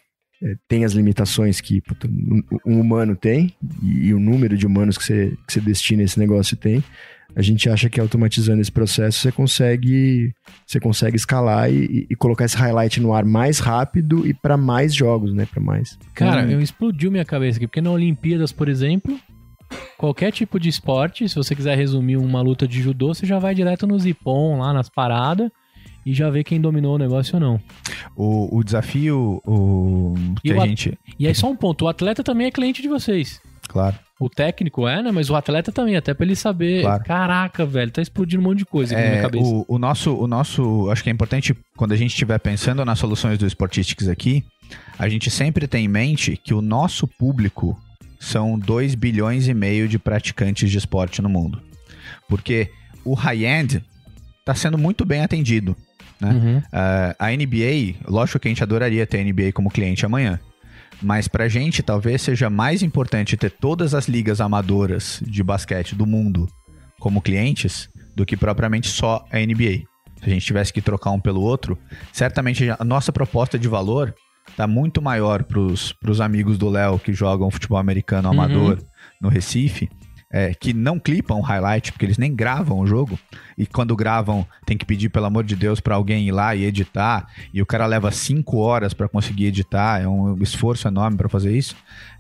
[SPEAKER 7] Tem as limitações que um humano tem e o número de humanos que você destina a esse negócio tem. A gente acha que automatizando esse processo você consegue escalar e colocar esse highlight no ar mais rápido e para mais jogos, né? Para mais.
[SPEAKER 3] Cara, explodiu minha cabeça aqui, porque na Olimpíadas, por exemplo, qualquer tipo de esporte, se você quiser resumir uma luta de judô, você já vai direto no Zippon, lá nas paradas, e já vê quem dominou o negócio ou não.
[SPEAKER 4] O desafio que a gente...
[SPEAKER 3] E aí só um ponto, o atleta também é cliente de vocês.
[SPEAKER 4] Claro.
[SPEAKER 3] O técnico né? Mas o atleta também, até pra ele saber. Claro. Caraca, velho, tá explodindo um monte de coisa aqui na minha cabeça.
[SPEAKER 4] O nosso, acho que é importante, quando a gente estiver pensando nas soluções do Sportistics aqui, a gente sempre tem em mente que o nosso público são 2,5 bilhões de praticantes de esporte no mundo. Porque o high-end tá sendo muito bem atendido, né? A NBA, lógico que a gente adoraria ter a NBA como cliente amanhã. Mas pra gente, talvez seja mais importante ter todas as ligas amadoras de basquete do mundo como clientes do que propriamente só a NBA. Se a gente tivesse que trocar um pelo outro, certamente a nossa proposta de valor tá muito maior pros amigos do Léo que jogam futebol americano amador no Recife, que não clipam o highlight, porque eles nem gravam o jogo, e quando gravam tem que pedir, pelo amor de Deus, para alguém ir lá e editar, e o cara leva 5 horas para conseguir editar, é um esforço enorme para fazer isso.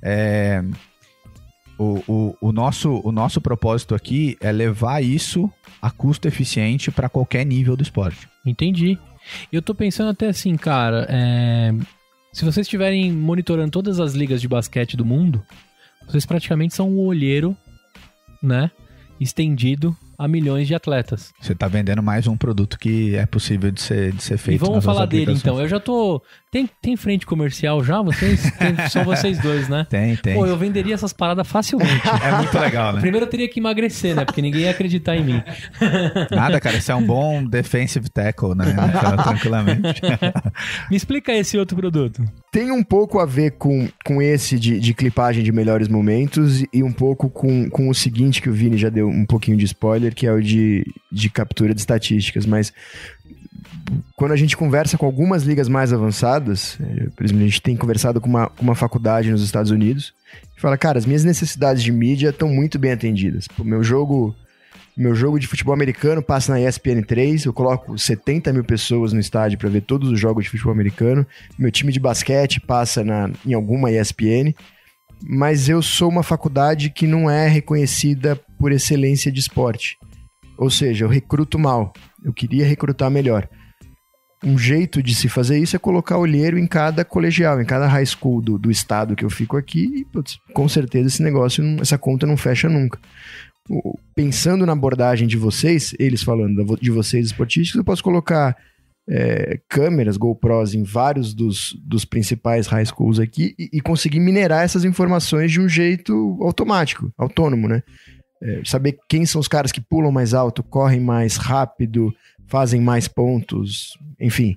[SPEAKER 4] O nosso propósito aqui é levar isso a custo eficiente para qualquer nível do esporte.
[SPEAKER 3] Entendi. Eu tô pensando até assim, cara, se vocês estiverem monitorando todas as ligas de basquete do mundo, vocês praticamente são o olheiro, né, estendido a milhões de atletas.
[SPEAKER 4] Você tá vendendo mais um produto que é possível de ser feito.
[SPEAKER 3] E vamos falar dele então. Eu já tô... Tem frente comercial já? São vocês dois, né?
[SPEAKER 4] Tem.
[SPEAKER 3] Pô, eu venderia essas paradas facilmente.
[SPEAKER 4] É muito legal, né?
[SPEAKER 3] Primeiro eu teria que emagrecer, né? Porque ninguém ia acreditar em mim.
[SPEAKER 4] Nada, cara. Isso é um bom defensive tackle, né? Tranquilamente.
[SPEAKER 3] Me explica esse outro produto.
[SPEAKER 7] Tem um pouco a ver com esse de clipagem de melhores momentos e um pouco com o seguinte, que o Vini já deu um pouquinho de spoiler, que é o de captura de estatísticas, mas quando a gente conversa com algumas ligas mais avançadas, por exemplo, a gente tem conversado com uma faculdade nos Estados Unidos, e fala, cara, as minhas necessidades de mídia estão muito bem atendidas. Pô, meu jogo de futebol americano passa na ESPN3, eu coloco 70 mil pessoas no estádio para ver todos os jogos de futebol americano, meu time de basquete passa em alguma ESPN, mas eu sou uma faculdade que não é reconhecida por excelência de esporte. Ou seja, eu recruto mal. Eu queria recrutar melhor. Um jeito de se fazer isso é colocar olheiro em cada colegial, em cada high school do estado que eu fico aqui. E, putz, com certeza esse negócio, essa conta não fecha nunca. Pensando na abordagem de vocês, eles falando de vocês esportistas, eu posso colocar câmeras, GoPros em vários dos principais high schools aqui e conseguir minerar essas informações de um jeito automático, autônomo, né? Saber quem são os caras que pulam mais alto, correm mais rápido, fazem mais pontos, enfim.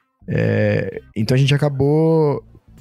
[SPEAKER 7] Então a gente acabou,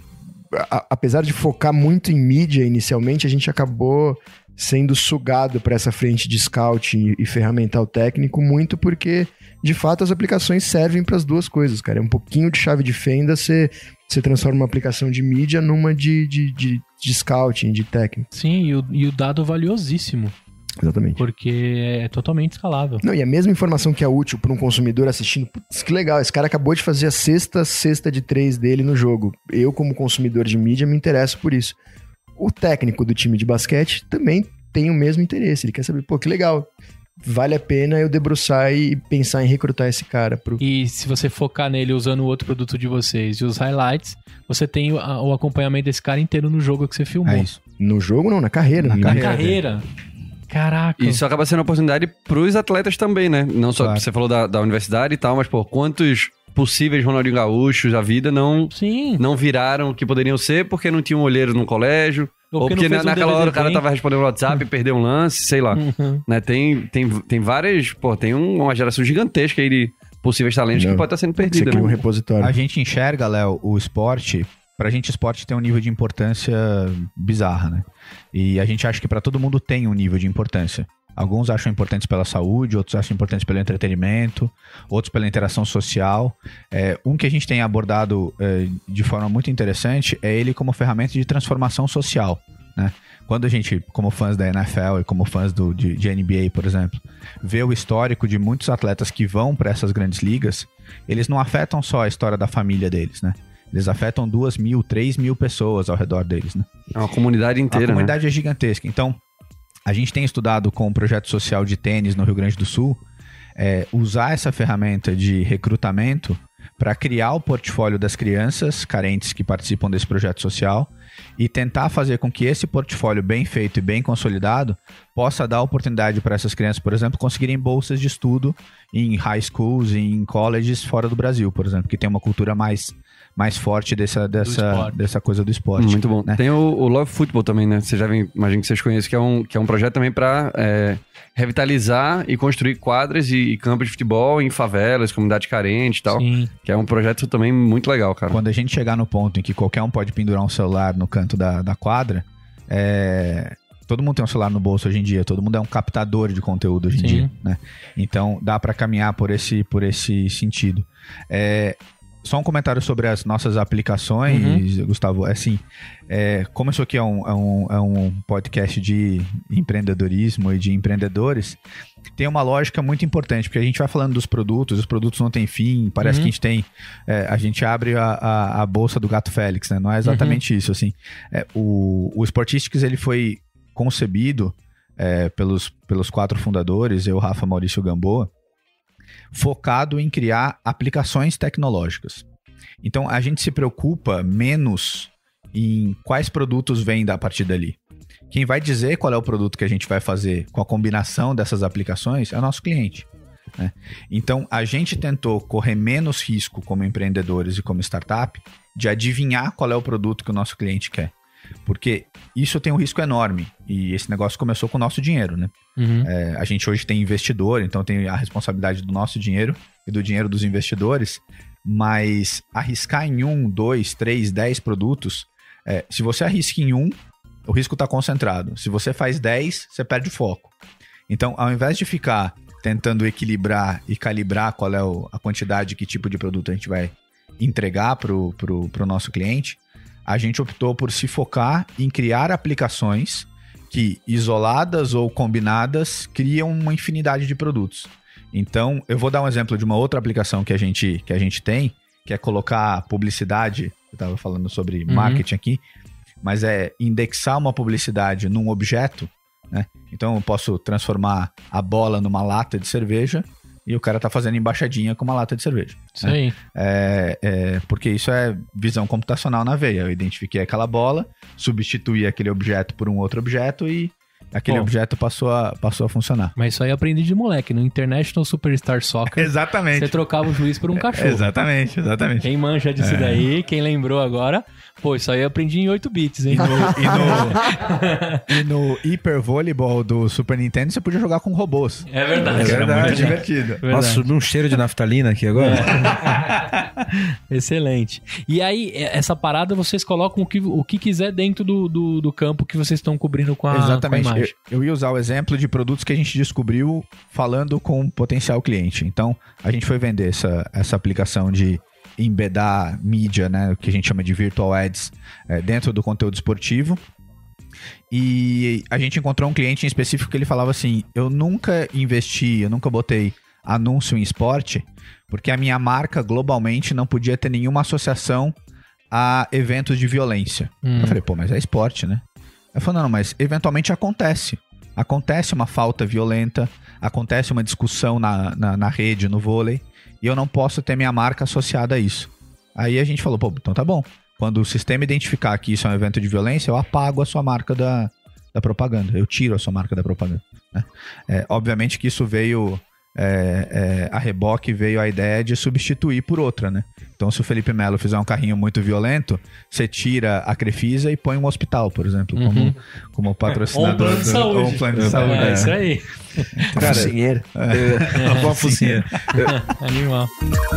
[SPEAKER 7] apesar de focar muito em mídia inicialmente, a gente acabou sendo sugado para essa frente de scouting e ferramental técnico muito porque, de fato, as aplicações servem para as duas coisas, cara. É um pouquinho de chave de fenda, você transforma uma aplicação de mídia numa de scouting, de técnico.
[SPEAKER 3] Sim, e o dado valiosíssimo.
[SPEAKER 7] Exatamente.
[SPEAKER 3] Porque é totalmente escalável.
[SPEAKER 7] Não, e a mesma informação que é útil para um consumidor assistindo, putz, que legal, esse cara acabou de fazer a sexta cesta de 3 dele no jogo. Eu, como consumidor de mídia, me interesso por isso. O técnico do time de basquete também tem o mesmo interesse. Ele quer saber, pô, que legal, vale a pena eu debruçar e pensar em recrutar esse cara pro...
[SPEAKER 3] E se você focar nele usando o outro produto de vocês e os highlights, você tem o acompanhamento desse cara inteiro no jogo que você filmou.
[SPEAKER 4] É isso.
[SPEAKER 7] No jogo não, na carreira.
[SPEAKER 3] Na carreira. Caraca.
[SPEAKER 5] Isso acaba sendo uma oportunidade pros atletas também, né? Não só,
[SPEAKER 4] Claro.
[SPEAKER 5] você falou da universidade e tal, mas, pô, quantos possíveis Ronaldinho Gaúchos da vida não viraram o que poderiam ser porque não tinham olheiro no colégio, ou porque naquela hora o cara tava respondendo no WhatsApp e perdeu um lance, sei lá. Né? Tem várias, pô, tem uma geração gigantesca aí de possíveis talentos que pode estar sendo perdida.
[SPEAKER 7] Você cria um
[SPEAKER 5] né?
[SPEAKER 7] repositório.
[SPEAKER 4] A gente enxerga, Léo, o esporte... Pra gente, esporte tem um nível de importância bizarra, né? E a gente acha que pra todo mundo tem um nível de importância. Alguns acham importantes pela saúde, outros acham importantes pelo entretenimento, outros pela interação social. Um que a gente tem abordado de forma muito interessante é ele como ferramenta de transformação social, né? Quando a gente, como fãs da NFL e como fãs de NBA, por exemplo, vê o histórico de muitos atletas que vão para essas grandes ligas, eles não afetam só a história da família deles, né? Eles afetam 2.000, 3.000 pessoas ao redor deles, né?
[SPEAKER 5] É uma comunidade inteira,
[SPEAKER 4] A comunidade
[SPEAKER 5] né?
[SPEAKER 4] é gigantesca. Então, a gente tem estudado com o projeto social de tênis no Rio Grande do Sul, usar essa ferramenta de recrutamento para criar o portfólio das crianças carentes que participam desse projeto social e tentar fazer com que esse portfólio bem feito e bem consolidado possa dar oportunidade para essas crianças, por exemplo, conseguirem bolsas de estudo em high schools, em colleges fora do Brasil, por exemplo, que tem uma cultura mais forte dessa coisa do esporte.
[SPEAKER 5] Muito bom.
[SPEAKER 4] Né?
[SPEAKER 5] Tem o Love Football também, né? Vocês imagino que vocês conhecem, que é um projeto também para revitalizar e construir quadras e campos de futebol em favelas, comunidades carentes e tal.
[SPEAKER 3] Sim.
[SPEAKER 5] Que é um projeto também muito legal, cara.
[SPEAKER 4] Quando a gente chegar no ponto em que qualquer um pode pendurar um celular no canto da quadra, todo mundo tem um celular no bolso hoje em dia, todo mundo é um captador de conteúdo hoje em dia, né? Então dá para caminhar por esse sentido. Só um comentário sobre as nossas aplicações, Gustavo. Assim, como isso aqui é um podcast de empreendedorismo e de empreendedores, tem uma lógica muito importante, porque a gente vai falando dos produtos, os produtos não têm fim, parece que a gente tem... a gente abre a bolsa do Gato Félix, né? Não é exatamente isso, assim. O Sportistics, ele foi concebido pelos 4 fundadores, eu, Rafa, Maurício e Gamboa, focado em criar aplicações tecnológicas. Então, a gente se preocupa menos em quais produtos vêm a partir dali. Quem vai dizer qual é o produto que a gente vai fazer com a combinação dessas aplicações é o nosso cliente, né? Então, a gente tentou correr menos risco como empreendedores e como startup de adivinhar qual é o produto que o nosso cliente quer. Porque isso tem um risco enorme e esse negócio começou com o nosso dinheiro, né? A gente hoje tem investidor, então tem a responsabilidade do nosso dinheiro e do dinheiro dos investidores, mas arriscar em 1, 2, 3, 10 produtos, se você arrisca em 1, o risco está concentrado. Se você faz 10, você perde o foco. Então, ao invés de ficar tentando equilibrar e calibrar qual é a quantidade, que tipo de produto a gente vai entregar pro nosso cliente, a gente optou por se focar em criar aplicações que, isoladas ou combinadas, criam uma infinidade de produtos. Então, eu vou dar um exemplo de uma outra aplicação que a gente tem, que é colocar publicidade, eu estava falando sobre marketing aqui, mas é indexar uma publicidade num objeto, né? Então eu posso transformar a bola numa lata de cerveja e o cara tá fazendo embaixadinha com uma lata de cerveja.
[SPEAKER 3] Isso aí.
[SPEAKER 4] Porque isso é visão computacional na veia. Eu identifiquei aquela bola, substituí aquele objeto por um outro objeto e aquele objeto passou a funcionar.
[SPEAKER 3] Mas isso aí eu aprendi de moleque. No International Superstar Soccer,
[SPEAKER 4] Exatamente.
[SPEAKER 3] você trocava o juiz por um cachorro.
[SPEAKER 4] Exatamente.
[SPEAKER 3] Quem manja disso daí, quem lembrou agora, pô, isso aí eu aprendi em 8 bits, hein?
[SPEAKER 4] E no Hyper Volleyball do Super Nintendo, você podia jogar com robôs.
[SPEAKER 3] É verdade.
[SPEAKER 4] Era muito divertido.
[SPEAKER 3] Verdade.
[SPEAKER 8] Nossa, subiu um cheiro de naftalina aqui agora.
[SPEAKER 3] Excelente. E aí, essa parada, vocês colocam o que quiser dentro do campo que vocês estão cobrindo com a imagem.
[SPEAKER 4] Eu ia usar o exemplo de produtos que a gente descobriu falando com um potencial cliente. Então, a gente foi vender essa aplicação de embedar mídia, né, o que a gente chama de virtual ads, dentro do conteúdo esportivo. E a gente encontrou um cliente em específico que ele falava assim: eu nunca botei anúncio em esporte, porque a minha marca globalmente não podia ter nenhuma associação a eventos de violência. Eu falei, pô, mas é esporte, né? Ele falou, não, mas eventualmente acontece. Acontece uma falta violenta, acontece uma discussão na rede, no vôlei, e eu não posso ter minha marca associada a isso. Aí a gente falou, pô, então tá bom. Quando o sistema identificar que isso é um evento de violência, eu apago a sua marca da propaganda. Eu tiro a sua marca da propaganda. Né? Obviamente que isso veio... a reboque veio a ideia de substituir por outra, né? Então, se o Felipe Melo fizer um carrinho muito violento, você tira a Crefisa e põe um hospital, por exemplo, como patrocinador.
[SPEAKER 3] Ou um plano de saúde. É isso aí.
[SPEAKER 7] Cara, focinheiro.
[SPEAKER 8] Uma boa focinheira.
[SPEAKER 3] Animal.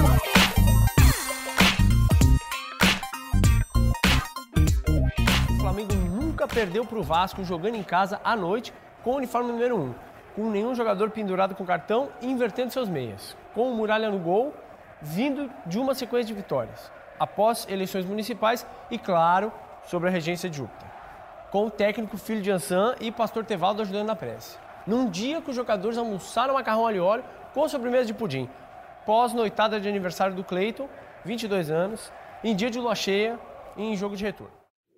[SPEAKER 9] O Flamengo nunca perdeu pro Vasco jogando em casa à noite com o uniforme número 1. Com nenhum jogador pendurado com cartão e invertendo seus meias. Com o Muralha no gol, vindo de uma sequência de vitórias. Após eleições municipais e, claro, sobre a regência de Júpiter. Com o técnico filho de Ansan e pastor Tevaldo ajudando na prece. Num dia que os jogadores almoçaram macarrão alho e óleo com sobremesa de pudim. Pós-noitada de aniversário do Cleiton, 22 anos, em dia de lua cheia e em jogo de retorno.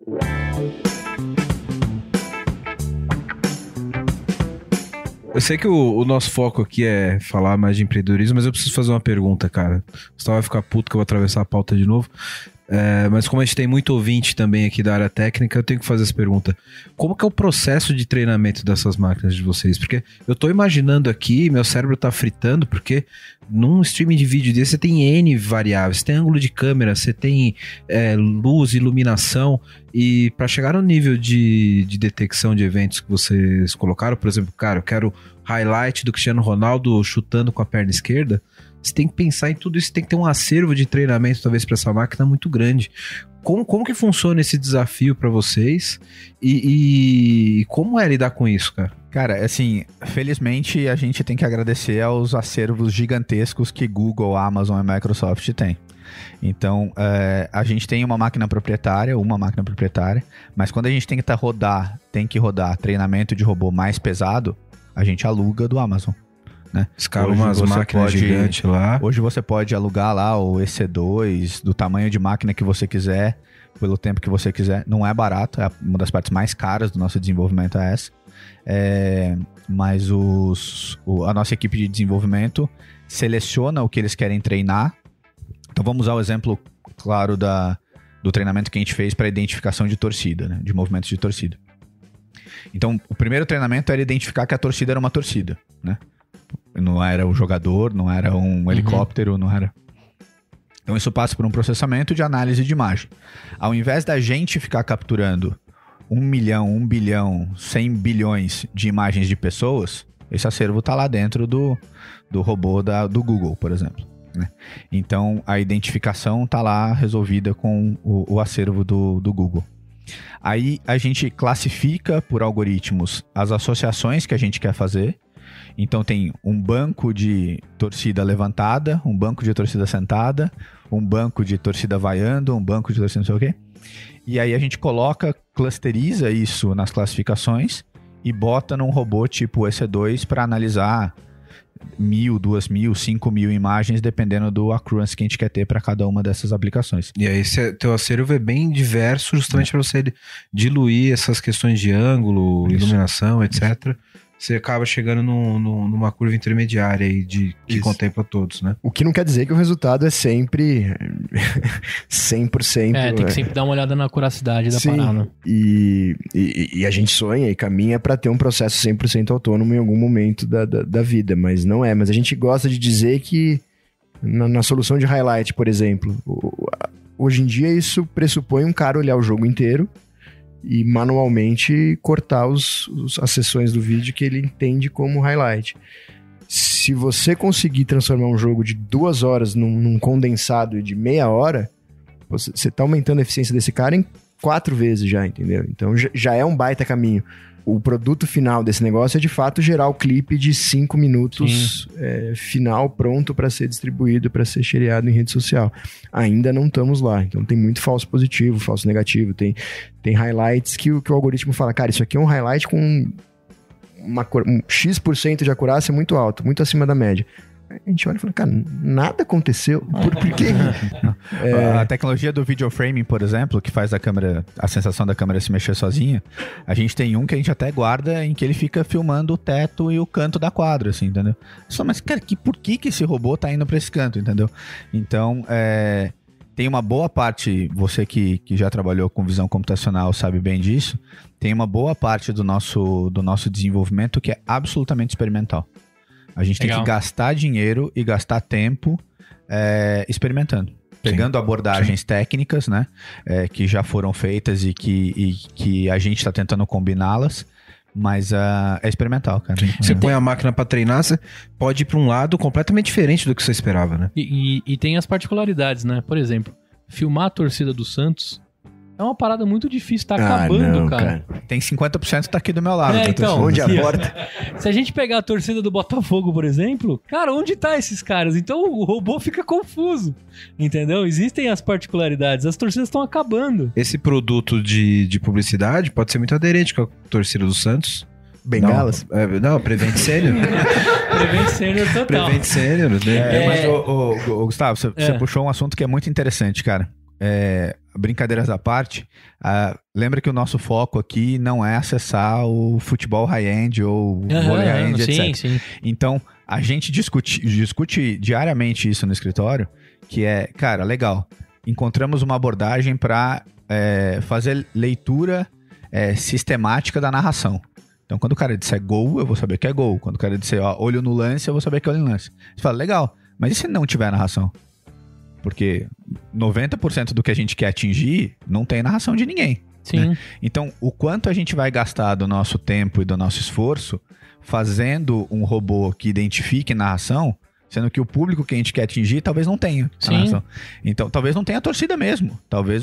[SPEAKER 8] Eu sei que o nosso foco aqui é falar mais de empreendedorismo, mas eu preciso fazer uma pergunta, cara. Você vai ficar puto que eu vou atravessar a pauta de novo. Mas como a gente tem muito ouvinte também aqui da área técnica, eu tenho que fazer essa pergunta. Como que é o processo de treinamento dessas máquinas de vocês? Porque eu tô imaginando aqui, meu cérebro tá fritando, porque num streaming de vídeo desse você tem N variáveis, você tem ângulo de câmera, você tem luz, iluminação, e para chegar no nível de detecção de eventos que vocês colocaram, por exemplo, cara, eu quero highlight do Cristiano Ronaldo chutando com a perna esquerda, você tem que pensar em tudo isso, tem que ter um acervo de treinamento talvez para essa máquina muito grande. Como que funciona esse desafio para vocês e como é lidar com isso, cara?
[SPEAKER 4] Cara, assim, felizmente a gente tem que agradecer aos acervos gigantescos que Google, Amazon e Microsoft têm. Então, a gente tem uma máquina proprietária, mas quando a gente tem que rodar treinamento de robô mais pesado, a gente aluga do Amazon. Né?
[SPEAKER 8] Escala umas máquinas gigantes lá.
[SPEAKER 4] Hoje você pode alugar lá o EC2 do tamanho de máquina que você quiser, pelo tempo que você quiser. Não é barato, é uma das partes mais caras do nosso desenvolvimento é essa. Mas a nossa equipe de desenvolvimento seleciona o que eles querem treinar. Então vamos usar o exemplo claro do treinamento que a gente fez para identificação de torcida, né? De movimentos de torcida. Então o primeiro treinamento era identificar que a torcida era uma torcida, né? Não era um jogador, não era um helicóptero, não era... Então isso passa por um processamento de análise de imagem. Ao invés da gente ficar capturando 1 milhão, 1 bilhão, 100 bilhões de imagens de pessoas, esse acervo está lá dentro do robô do Google, por exemplo. Né? Então a identificação está lá resolvida com o acervo do Google. Aí a gente classifica por algoritmos as associações que a gente quer fazer. Então tem um banco de torcida levantada, um banco de torcida sentada, um banco de torcida vaiando, um banco de torcida não sei o quê. E aí a gente clusteriza isso nas classificações e bota num robô tipo EC2 para analisar 1.000, 2.000, 5.000 imagens, dependendo do accuracy que a gente quer ter para cada uma dessas aplicações.
[SPEAKER 8] E aí teu acervo é bem diverso, justamente para você diluir essas questões de ângulo, iluminação, etc. Você acaba chegando numa curva intermediária aí que contempla todos, né?
[SPEAKER 7] O que não quer dizer que o resultado é sempre 100%.
[SPEAKER 3] Tem que sempre dar uma olhada na acuracidade da parada.
[SPEAKER 7] E a gente sonha e caminha para ter um processo 100% autônomo em algum momento da vida, mas não é. Mas a gente gosta de dizer que na solução de highlight, por exemplo, hoje em dia isso pressupõe um cara olhar o jogo inteiro e manualmente cortar as sessões do vídeo que ele entende como highlight. Se você conseguir transformar um jogo de 2 horas num condensado de meia hora, você está aumentando a eficiência desse cara em 4 vezes já, entendeu? Então já é um baita caminho. O produto final desse negócio é de fato gerar o clipe de 5 minutos final pronto para ser distribuído, para ser shareado em rede social. Ainda não estamos lá, então tem muito falso positivo, falso negativo, tem highlights que o algoritmo fala, cara, isso aqui é um highlight com um X% de acurácia muito alto, muito acima da média. A gente olha e fala, cara, nada aconteceu. Por quê?
[SPEAKER 4] A tecnologia do video framing, por exemplo, que faz a sensação da câmera se mexer sozinha, a gente tem um que a gente até guarda em que ele fica filmando o teto e o canto da quadra, assim, entendeu? Só, mas, cara, por que esse robô tá indo pra esse canto, entendeu? Então, tem uma boa parte, você que já trabalhou com visão computacional sabe bem disso, tem uma boa parte do nosso desenvolvimento que é absolutamente experimental. A gente tem que gastar dinheiro e gastar tempo experimentando. Pegando abordagens técnicas, né? Que já foram feitas e que a gente está tentando combiná-las. Mas é experimental, cara.
[SPEAKER 8] Você põe a máquina para treinar, você pode ir para um lado completamente diferente do que você esperava, né?
[SPEAKER 3] E tem as particularidades, né? Por exemplo, filmar a torcida do Santos é uma parada muito difícil, tá acabando, cara.
[SPEAKER 4] Tem 50% tá aqui do meu lado.
[SPEAKER 3] Então,
[SPEAKER 7] onde a porta?
[SPEAKER 3] Se a gente pegar a torcida do Botafogo, por exemplo, cara, onde tá esses caras? Então o robô fica confuso, entendeu? Existem as particularidades, as torcidas estão acabando.
[SPEAKER 8] Esse produto de publicidade pode ser muito aderente com a torcida do Santos.
[SPEAKER 7] Bengalas?
[SPEAKER 8] Não, Prevent Senior.
[SPEAKER 3] Prevent Senior total.
[SPEAKER 8] Prevent Senior.
[SPEAKER 4] Mas, Gustavo, você puxou um assunto que é muito interessante, cara. Brincadeiras à parte, lembra que o nosso foco aqui não é acessar o futebol high-end ou o vôlei high-end, etc. Sim. Então, a gente discute diariamente isso no escritório, que cara, legal, encontramos uma abordagem para fazer leitura sistemática da narração. Então, quando o cara disser gol, eu vou saber que é gol. Quando o cara disser olho no lance, eu vou saber que é olho no lance. Você fala, legal, mas e se não tiver narração? Porque 90% do que a gente quer atingir não tem narração de ninguém.
[SPEAKER 3] Sim.
[SPEAKER 4] Né? Então, o quanto a gente vai gastar do nosso tempo e do nosso esforço fazendo um robô que identifique narração, sendo que o público que a gente quer atingir talvez não tenha narração. Então, talvez não tenha torcida mesmo. Talvez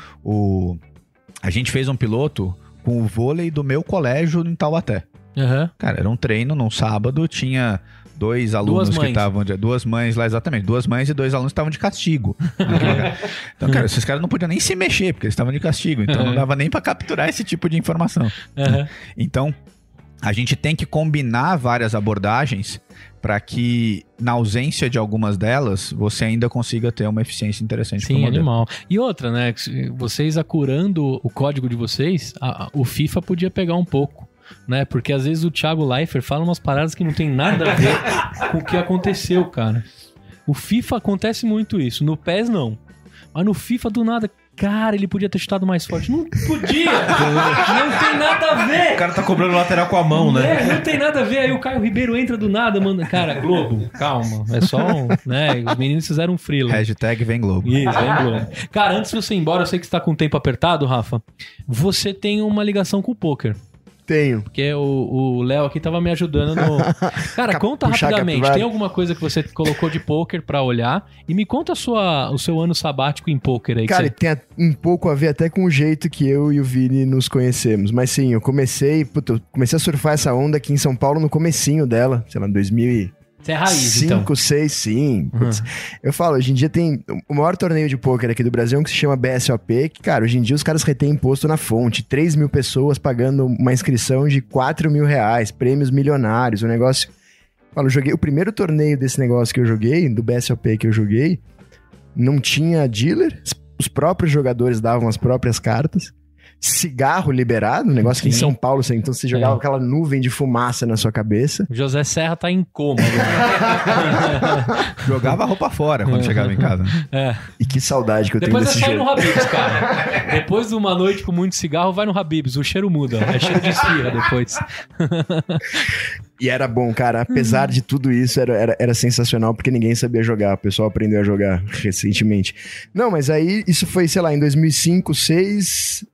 [SPEAKER 4] a gente fez um piloto com o vôlei do meu colégio em Taubaté. Cara, era um treino num sábado, tinha 2 alunos que estavam... 2 mães lá, exatamente. 2 mães e 2 alunos estavam de castigo. Então, cara, esses caras não podiam nem se mexer, porque eles estavam de castigo. Então, não dava nem pra capturar esse tipo de informação. Então, a gente tem que combinar várias abordagens para que, na ausência de algumas delas, você ainda consiga ter uma eficiência interessante.
[SPEAKER 3] Sim, animal. E outra, né? Vocês acurando o código de vocês, o FIFA podia pegar um pouco. Né? Porque às vezes o Thiago Leifert fala umas paradas que não tem nada a ver com o que aconteceu, cara. O FIFA acontece muito isso, no PES não. Mas no FIFA do nada, cara, ele podia ter chutado mais forte. Não podia! Não tem nada a ver!
[SPEAKER 8] O cara tá cobrando lateral com a mão, né?
[SPEAKER 3] Não tem nada a ver. Aí o Caio Ribeiro entra do nada, manda. Cara, Globo, calma. É só né? Os meninos fizeram um freela.
[SPEAKER 4] Hashtag vem Globo.
[SPEAKER 3] Isso, vem Globo. Cara, antes de você ir embora, eu sei que você tá com o tempo apertado, Rafa. Você tem uma ligação com o poker.
[SPEAKER 7] Tenho.
[SPEAKER 3] Porque o Léo aqui tava me ajudando no... Cara, conta rapidamente. Tem alguma coisa que você colocou de pôquer pra olhar? E me conta o seu ano sabático em pôquer aí.
[SPEAKER 7] Cara, tem um pouco a ver até com o jeito que eu e o Vini nos conhecemos. Mas sim, eu comecei a surfar essa onda aqui em São Paulo no comecinho dela. Sei lá, 2000
[SPEAKER 3] Você é raiz,
[SPEAKER 7] 5, 6, sim. Eu falo, hoje em dia tem... O maior torneio de pôquer aqui do Brasil é um que se chama BSOP, que, cara, hoje em dia os caras retêm imposto na fonte. 3 mil pessoas pagando uma inscrição de 4 mil reais, prêmios milionários, um negócio Falo, o primeiro torneio desse negócio que eu joguei, do BSOP que eu joguei, não tinha dealer, os próprios jogadores davam as próprias cartas, cigarro liberado, um negócio que em São Paulo, então você jogava aquela nuvem de fumaça na sua cabeça.
[SPEAKER 3] O José Serra tá em coma.
[SPEAKER 4] Jogava a roupa fora quando chegava em casa.
[SPEAKER 7] E que saudade que eu
[SPEAKER 3] Depois
[SPEAKER 7] tenho desse jogo.
[SPEAKER 3] Depois é só ir no Habib's, cara. Depois de uma noite com muito cigarro, vai no Habib's. O cheiro muda. É cheiro de esfirra depois.
[SPEAKER 7] E era bom, cara. Apesar de tudo isso, era sensacional, porque ninguém sabia jogar. O pessoal aprendeu a jogar recentemente. Não, mas aí, isso foi, sei lá, em 2005, 2006...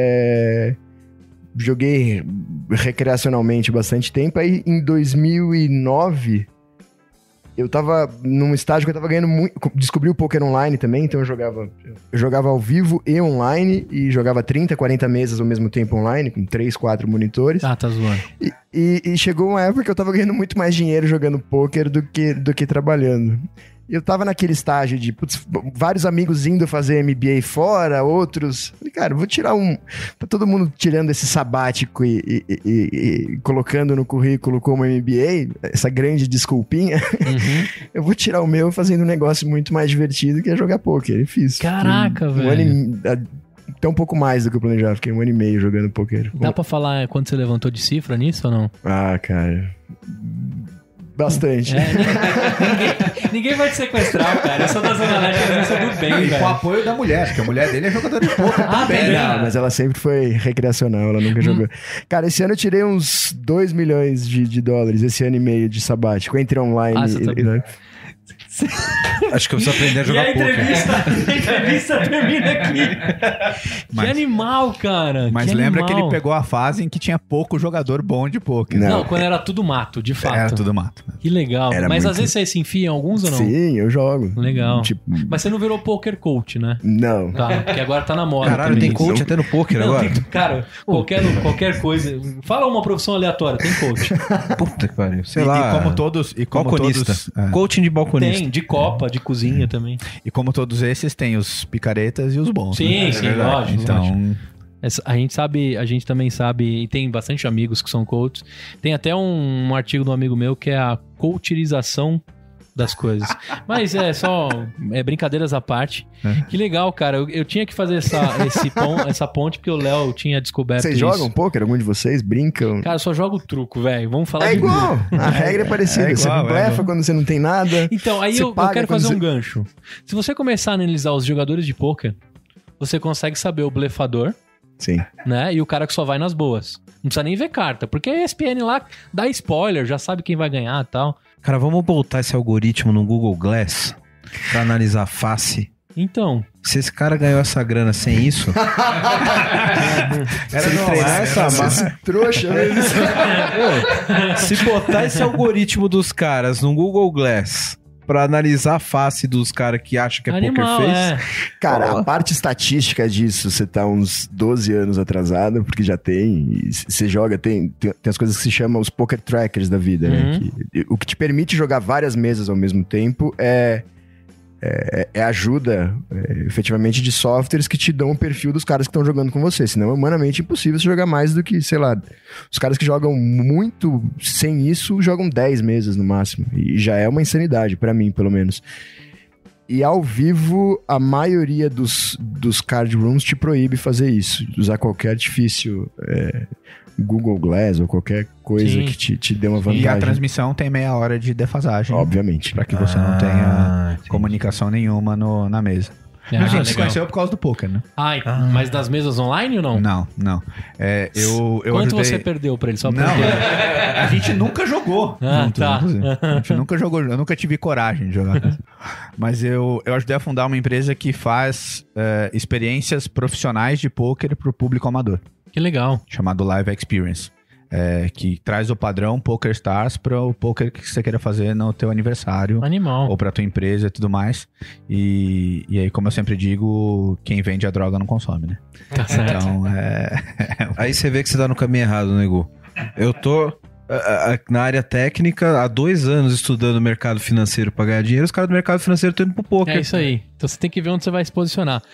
[SPEAKER 7] joguei recreacionalmente bastante tempo. Aí em 2009 eu tava num estágio que eu tava ganhando muito. Descobri o poker online também, então eu jogava ao vivo e online, e jogava 30, 40 mesas ao mesmo tempo online, com 3, 4 monitores.
[SPEAKER 3] Ah, tá zoando.
[SPEAKER 7] E chegou uma época que eu tava ganhando muito mais dinheiro jogando poker do que trabalhando. Eu tava naquele estágio de, vários amigos indo fazer MBA fora, outros... Falei, cara, vou tirar tá todo mundo tirando esse sabático e colocando no currículo como MBA, essa grande desculpinha. Eu vou tirar o meu fazendo um negócio muito mais divertido, que é jogar poker. E fiz.
[SPEAKER 3] Caraca, velho.
[SPEAKER 7] Até um pouco mais do que eu planejava. Fiquei 1 ano e meio jogando poker.
[SPEAKER 3] Dá pra falar quando você levantou de cifra nisso ou não?
[SPEAKER 7] Ah, cara... Bastante.
[SPEAKER 3] Ninguém vai te sequestrar, cara. Eu sou da Zona Leste, mas eu sou do bem, velho.
[SPEAKER 4] Com o apoio da mulher, porque a mulher dele é jogadora de poker também, né?
[SPEAKER 7] Não, mas ela sempre foi recreacional, ela nunca jogou. Cara, esse ano eu tirei uns 2 milhões de dólares, esse ano e meio de sabático, entre online
[SPEAKER 8] Acho que eu preciso aprender a jogar poker.
[SPEAKER 3] A entrevista termina aqui. Que animal, cara.
[SPEAKER 4] Mas lembra que ele pegou a fase em que tinha pouco jogador bom de poker.
[SPEAKER 3] Não, quando era tudo mato, de fato.
[SPEAKER 4] Era tudo mato.
[SPEAKER 3] Que legal. Mas às vezes você se enfia em alguns ou não?
[SPEAKER 7] Sim, eu jogo.
[SPEAKER 3] Legal. Mas você não virou poker coach, né?
[SPEAKER 7] Não.
[SPEAKER 3] Tá, porque agora tá na moda.
[SPEAKER 8] Caralho, tem coach até no poker agora?
[SPEAKER 3] Cara, qualquer coisa. Fala uma profissão aleatória, tem coach.
[SPEAKER 8] Puta que pariu. Sei lá.
[SPEAKER 4] E como todos...
[SPEAKER 8] balconista. Coaching de balconista.
[SPEAKER 3] Tem, de copa, de cozinha também.
[SPEAKER 4] E como todos esses, tem os picaretas e os bons.
[SPEAKER 3] Sim,
[SPEAKER 4] né?
[SPEAKER 3] sim, lógico.
[SPEAKER 4] Então...
[SPEAKER 3] A gente também sabe, e tem bastante amigos que são coaches. Tem até um artigo de um amigo meu que é a coacherização das coisas. Mas brincadeiras à parte. Que legal, cara. Eu tinha que fazer essa ponte porque o Léo tinha descoberto
[SPEAKER 7] Vocês
[SPEAKER 3] isso.
[SPEAKER 7] jogam poker? Algum de vocês brincam?
[SPEAKER 3] Cara, eu só jogo truco, velho. Vamos falar de
[SPEAKER 7] igual. A regra é parecida. Você blefa quando você não tem nada.
[SPEAKER 3] Então, aí eu quero fazer um gancho. Se você começar a analisar os jogadores de poker, você consegue saber o blefador.
[SPEAKER 7] Sim.
[SPEAKER 3] Né? E o cara que só vai nas boas. Não precisa nem ver carta, porque a ESPN lá dá spoiler, já sabe quem vai ganhar e tal.
[SPEAKER 8] Cara, vamos botar esse algoritmo no Google Glass pra analisar a face.
[SPEAKER 3] Então...
[SPEAKER 8] Se esse cara ganhou essa grana sem isso...
[SPEAKER 7] Se ele treinar essa massa trouxa mesmo.
[SPEAKER 8] Se botar esse algoritmo dos caras no Google Glass... pra analisar a face dos caras que acham que é
[SPEAKER 3] Animal,
[SPEAKER 8] poker face.
[SPEAKER 7] Cara, a parte estatística disso, você tá uns 12 anos atrasado, porque já tem, você joga, tem as coisas que se chamam os poker trackers da vida, né? O que te permite jogar várias mesas ao mesmo tempo é ajuda, efetivamente, de softwares que te dão o perfil dos caras que estão jogando com você. Senão é humanamente impossível você jogar mais do que, sei lá, os caras que jogam muito sem isso jogam 10 mesas no máximo. E já é uma insanidade, pra mim, pelo menos. E ao vivo, a maioria dos card rooms te proíbe fazer isso. Usar qualquer artifício... Google Glass ou qualquer coisa que te dê uma vantagem.
[SPEAKER 4] E a transmissão tem meia hora de defasagem.
[SPEAKER 7] Obviamente.
[SPEAKER 4] Para que você não tenha comunicação nenhuma na mesa. A gente se conheceu por causa do poker, né?
[SPEAKER 3] Mas das mesas online ou não?
[SPEAKER 4] Não. Eu
[SPEAKER 3] Quanto
[SPEAKER 4] ajudei...
[SPEAKER 3] você perdeu pra ele? Só
[SPEAKER 4] não, a gente nunca jogou juntos,
[SPEAKER 3] tá.
[SPEAKER 4] A gente nunca jogou, eu nunca tive coragem de jogar. Mas eu ajudei a fundar uma empresa que faz experiências profissionais de poker pro público amador.
[SPEAKER 3] Que legal.
[SPEAKER 4] Chamado Live Experience. Que traz o padrão PokerStars para o poker que você queira fazer no teu aniversário.
[SPEAKER 3] Animal.
[SPEAKER 4] Ou para tua empresa e tudo mais. E aí, como eu sempre digo, quem vende a droga não consome, né?
[SPEAKER 3] Tá certo.
[SPEAKER 4] Então,
[SPEAKER 8] Aí você vê que você tá no caminho errado, nego. Eu tô na área técnica há 2 anos estudando mercado financeiro para ganhar dinheiro. Os caras do mercado financeiro estão indo pro poker.
[SPEAKER 3] É isso aí. Então você tem que ver onde você vai se posicionar.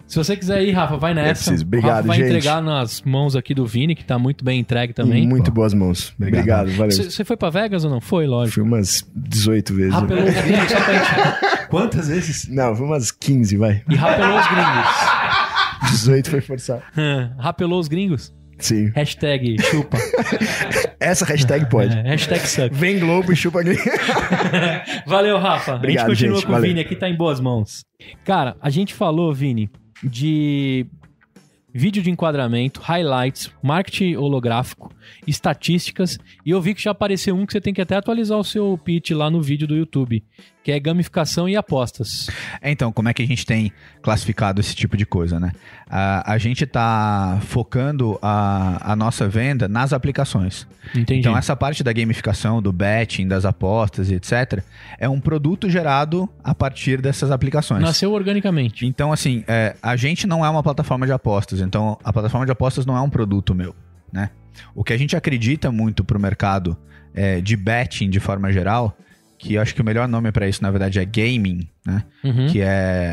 [SPEAKER 3] Se você quiser ir, Rafa, vai nessa.
[SPEAKER 7] Preciso. Obrigado,
[SPEAKER 3] o Rafa vai
[SPEAKER 7] gente.
[SPEAKER 3] entregar nas mãos aqui do Vini, que tá muito bem entregue também.
[SPEAKER 7] Em muito boas mãos. Obrigado, valeu.
[SPEAKER 3] Você foi pra Vegas ou não? Foi, lógico.
[SPEAKER 7] Fui umas 18 vezes.
[SPEAKER 3] Rapelou os gringos, só pra gente...
[SPEAKER 8] Quantas vezes?
[SPEAKER 7] Não, fui umas 15, vai.
[SPEAKER 3] E rapelou os gringos.
[SPEAKER 7] 18 foi forçado.
[SPEAKER 3] Rapelou os gringos?
[SPEAKER 7] Sim.
[SPEAKER 3] Hashtag chupa.
[SPEAKER 7] Essa hashtag pode.
[SPEAKER 3] Hashtag suck.
[SPEAKER 7] Vem Globo e chupa gringo.
[SPEAKER 3] Valeu, Rafa.
[SPEAKER 7] Obrigado,
[SPEAKER 3] a gente continua
[SPEAKER 7] gente,
[SPEAKER 3] com
[SPEAKER 7] valeu.
[SPEAKER 3] o Vini aqui, tá em boas mãos. Cara, a gente falou, Vini, de vídeo de enquadramento, highlights, marketing holográfico, estatísticas, e eu vi que já apareceu um que você tem que até atualizar o seu pitch lá no vídeo do YouTube, que é gamificação e apostas.
[SPEAKER 4] Então, como é que a gente tem classificado esse tipo de coisa, né? A gente tá focando a nossa venda nas aplicações.
[SPEAKER 3] Entendi.
[SPEAKER 4] Então, essa parte da gamificação, do betting, das apostas e etc., é um produto gerado a partir dessas aplicações.
[SPEAKER 3] Nasceu organicamente.
[SPEAKER 4] Então, assim, a gente não é uma plataforma de apostas. Então, a plataforma de apostas não é um produto meu, né? O que a gente acredita muito pro mercado de betting de forma geral, que eu acho que o melhor nome para isso, na verdade, é gaming, né?
[SPEAKER 3] Uhum.
[SPEAKER 4] Que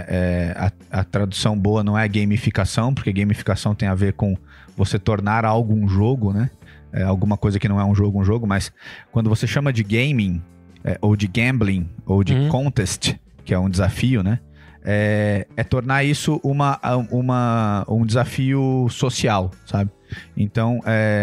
[SPEAKER 4] a tradução boa não é gamificação, porque gamificação tem a ver com você tornar algo um jogo, né? Alguma coisa que não é um jogo, mas quando você chama de gaming, ou de gambling, ou de contest, que é um desafio, né? É tornar isso um desafio social, sabe? Então,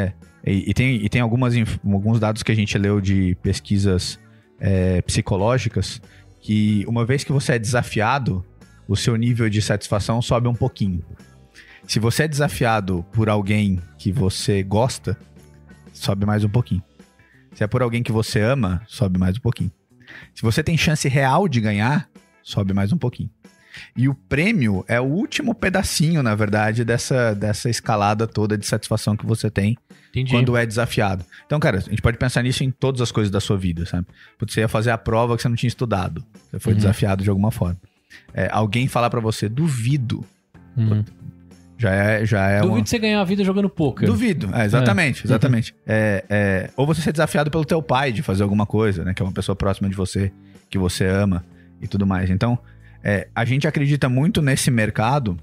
[SPEAKER 4] tem alguns dados que a gente leu de pesquisas psicológicas, que uma vez que você é desafiado, o seu nível de satisfação sobe um pouquinho. Se você é desafiado por alguém que você gosta, sobe mais um pouquinho. Se é por alguém que você ama, sobe mais um pouquinho. Se você tem chance real de ganhar, sobe mais um pouquinho. E o prêmio é o último pedacinho, na verdade, dessa escalada toda de satisfação que você tem. Entendi. Quando é desafiado. Então, cara, a gente pode pensar nisso em todas as coisas da sua vida, sabe? Você ia fazer a prova que você não tinha estudado. Você foi desafiado de alguma forma. Alguém falar pra você, duvido. Já é
[SPEAKER 3] Duvido você ganhar a vida jogando poker.
[SPEAKER 4] Duvido, exatamente. Ou você ser desafiado pelo teu pai de fazer alguma coisa, né? Que é uma pessoa próxima de você, que você ama e tudo mais. Então, a gente acredita muito nesse mercado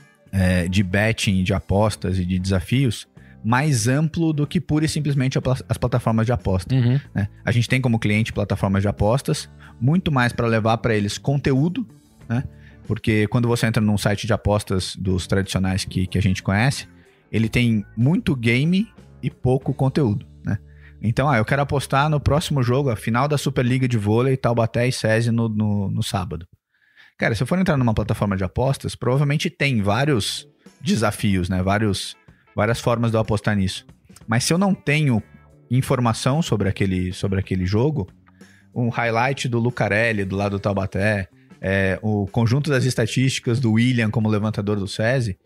[SPEAKER 4] de betting, de apostas e de desafios mais amplo do que pura e simplesmente as plataformas de aposta. Né? A gente tem como cliente plataformas de apostas, muito mais para levar para eles conteúdo, né? Porque quando você entra num site de apostas dos tradicionais que a gente conhece, ele tem muito game e pouco conteúdo, né? Então, eu quero apostar no próximo jogo, a final da Superliga de Vôlei, Taubaté e SESI no sábado. Cara, se eu for entrar numa plataforma de apostas, provavelmente tem vários desafios, né? Várias formas de eu apostar nisso. Mas se eu não tenho informação sobre aquele jogo, um highlight do Lucarelli do lado do Taubaté, o conjunto das estatísticas do William como levantador do SESI,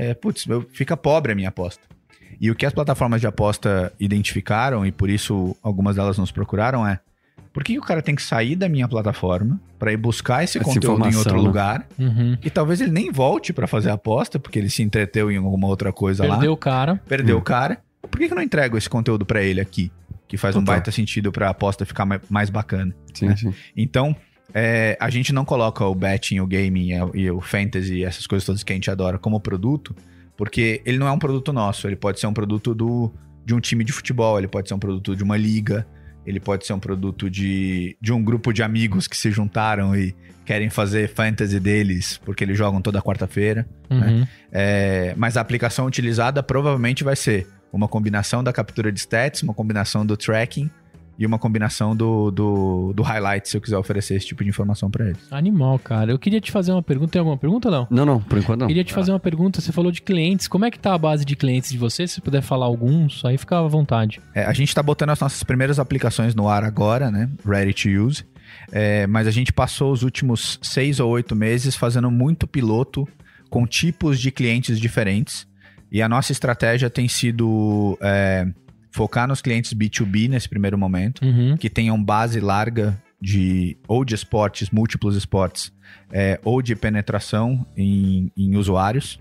[SPEAKER 4] fica pobre a minha aposta. E o que as plataformas de aposta identificaram, e por isso algumas delas nos procuraram, por que o cara tem que sair da minha plataforma para ir buscar esse conteúdo em outro lugar? E talvez ele nem volte para fazer a aposta, porque ele se entreteu em alguma outra coisa lá. Perdeu o cara. Por que eu não entrego esse conteúdo para ele aqui? Que faz um baita sentido para a aposta ficar mais bacana.
[SPEAKER 5] Sim,
[SPEAKER 4] né?
[SPEAKER 5] sim.
[SPEAKER 4] Então, a gente não coloca o betting, o gaming e o fantasy, essas coisas todas que a gente adora como produto, porque ele não é um produto nosso. Ele pode ser um produto de um time de futebol, ele pode ser um produto de uma liga, ele pode ser um produto de um grupo de amigos que se juntaram e querem fazer fantasy deles, porque eles jogam toda quarta-feira. Né? Mas a aplicação utilizada provavelmente vai ser uma combinação da captura de stats, uma combinação do tracking e uma combinação do highlight, se eu quiser oferecer esse tipo de informação para eles.
[SPEAKER 3] Animal, cara. Eu queria te fazer uma pergunta. Tem alguma pergunta ou não?
[SPEAKER 5] Não, por enquanto não.
[SPEAKER 3] Queria te fazer uma pergunta. Você falou de clientes. Como é que tá a base de clientes de você? Se você puder falar alguns, aí fica à vontade.
[SPEAKER 4] A gente tá botando as nossas primeiras aplicações no ar agora, né? Ready to use. Mas a gente passou os últimos 6 ou 8 meses fazendo muito piloto com tipos de clientes diferentes. E a nossa estratégia tem sido focar nos clientes B2B nesse primeiro momento, que tenham base larga ou de esportes, múltiplos esportes, ou de penetração em usuários.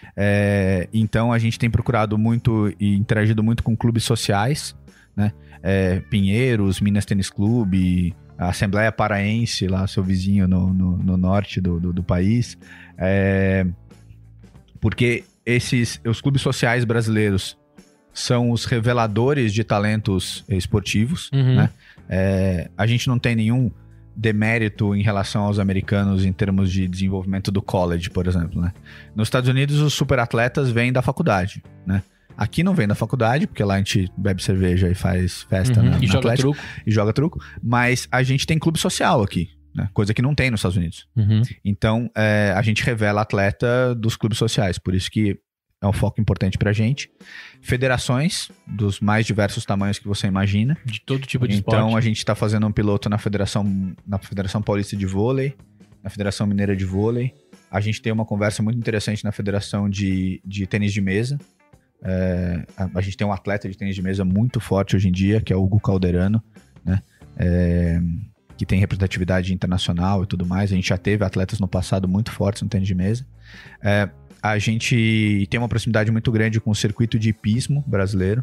[SPEAKER 4] Então a gente tem procurado muito e interagido muito com clubes sociais, né? Pinheiros, Minas Tênis Clube, a Assembleia Paraense, lá seu vizinho no norte do país. Porque os clubes sociais brasileiros são os reveladores de talentos esportivos, né? A gente não tem nenhum demérito em relação aos americanos em termos de desenvolvimento do college, por exemplo, né? Nos Estados Unidos, os superatletas vêm da faculdade, né? Aqui não vem da faculdade, porque lá a gente bebe cerveja e faz festa na Atlético, e joga truco. Mas a gente tem clube social aqui, né? Coisa que não tem nos Estados Unidos. Então, a gente revela atleta dos clubes sociais. Por isso que é um foco importante pra gente. Federações dos mais diversos tamanhos que você imagina.
[SPEAKER 3] De todo tipo de esporte.
[SPEAKER 4] Então, a gente tá fazendo um piloto na Federação Paulista de Vôlei, na Federação Mineira de Vôlei. A gente tem uma conversa muito interessante na Federação de Tênis de Mesa. A gente tem um atleta de tênis de mesa muito forte hoje em dia, que é o Hugo Calderano, né? Que tem representatividade internacional e tudo mais. A gente já teve atletas no passado muito fortes no tênis de mesa. A gente tem uma proximidade muito grande com o circuito de hipismo brasileiro.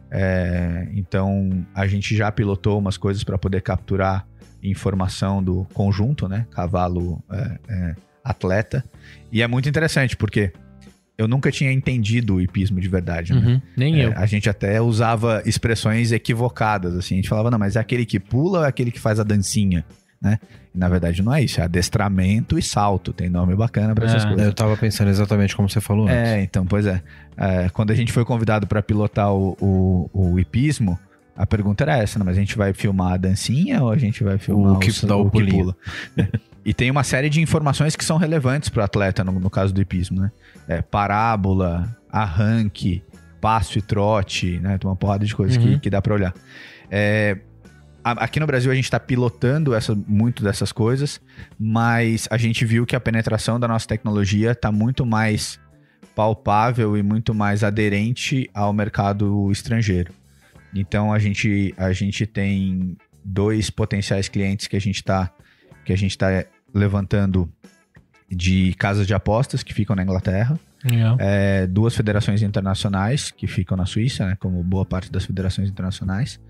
[SPEAKER 4] Então, a gente já pilotou umas coisas para poder capturar informação do conjunto, né? Cavalo, atleta. E é muito interessante, porque eu nunca tinha entendido o hipismo de verdade, né?
[SPEAKER 3] Nem eu.
[SPEAKER 4] A gente até usava expressões equivocadas, assim. A gente falava, não, mas é aquele que pula ou é aquele que faz a dancinha, né? E, na verdade, não é isso. É adestramento e salto. Tem nome bacana pra essas coisas.
[SPEAKER 8] Eu tava pensando exatamente como você falou antes.
[SPEAKER 4] Então, pois é. Quando a gente foi convidado para pilotar o hipismo, a pergunta era essa, né? Mas a gente vai filmar a dancinha ou a gente vai filmar
[SPEAKER 8] o que dá o
[SPEAKER 4] que
[SPEAKER 8] pulinho?
[SPEAKER 4] pula? E tem uma série de informações que são relevantes para o atleta, no caso do hipismo, né? Parábola, arranque, passo e trote, né? Tem uma porrada de coisas que dá para olhar. Aqui no Brasil a gente está pilotando muito dessas coisas, mas a gente viu que a penetração da nossa tecnologia está muito mais palpável e muito mais aderente ao mercado estrangeiro. Então a gente tem 2 potenciais clientes que a gente está levantando de casas de apostas que ficam na Inglaterra, 2 federações internacionais que ficam na Suíça, né, como boa parte das federações internacionais.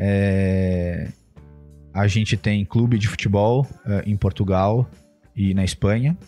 [SPEAKER 4] A gente tem clube de futebol em Portugal e na Espanha,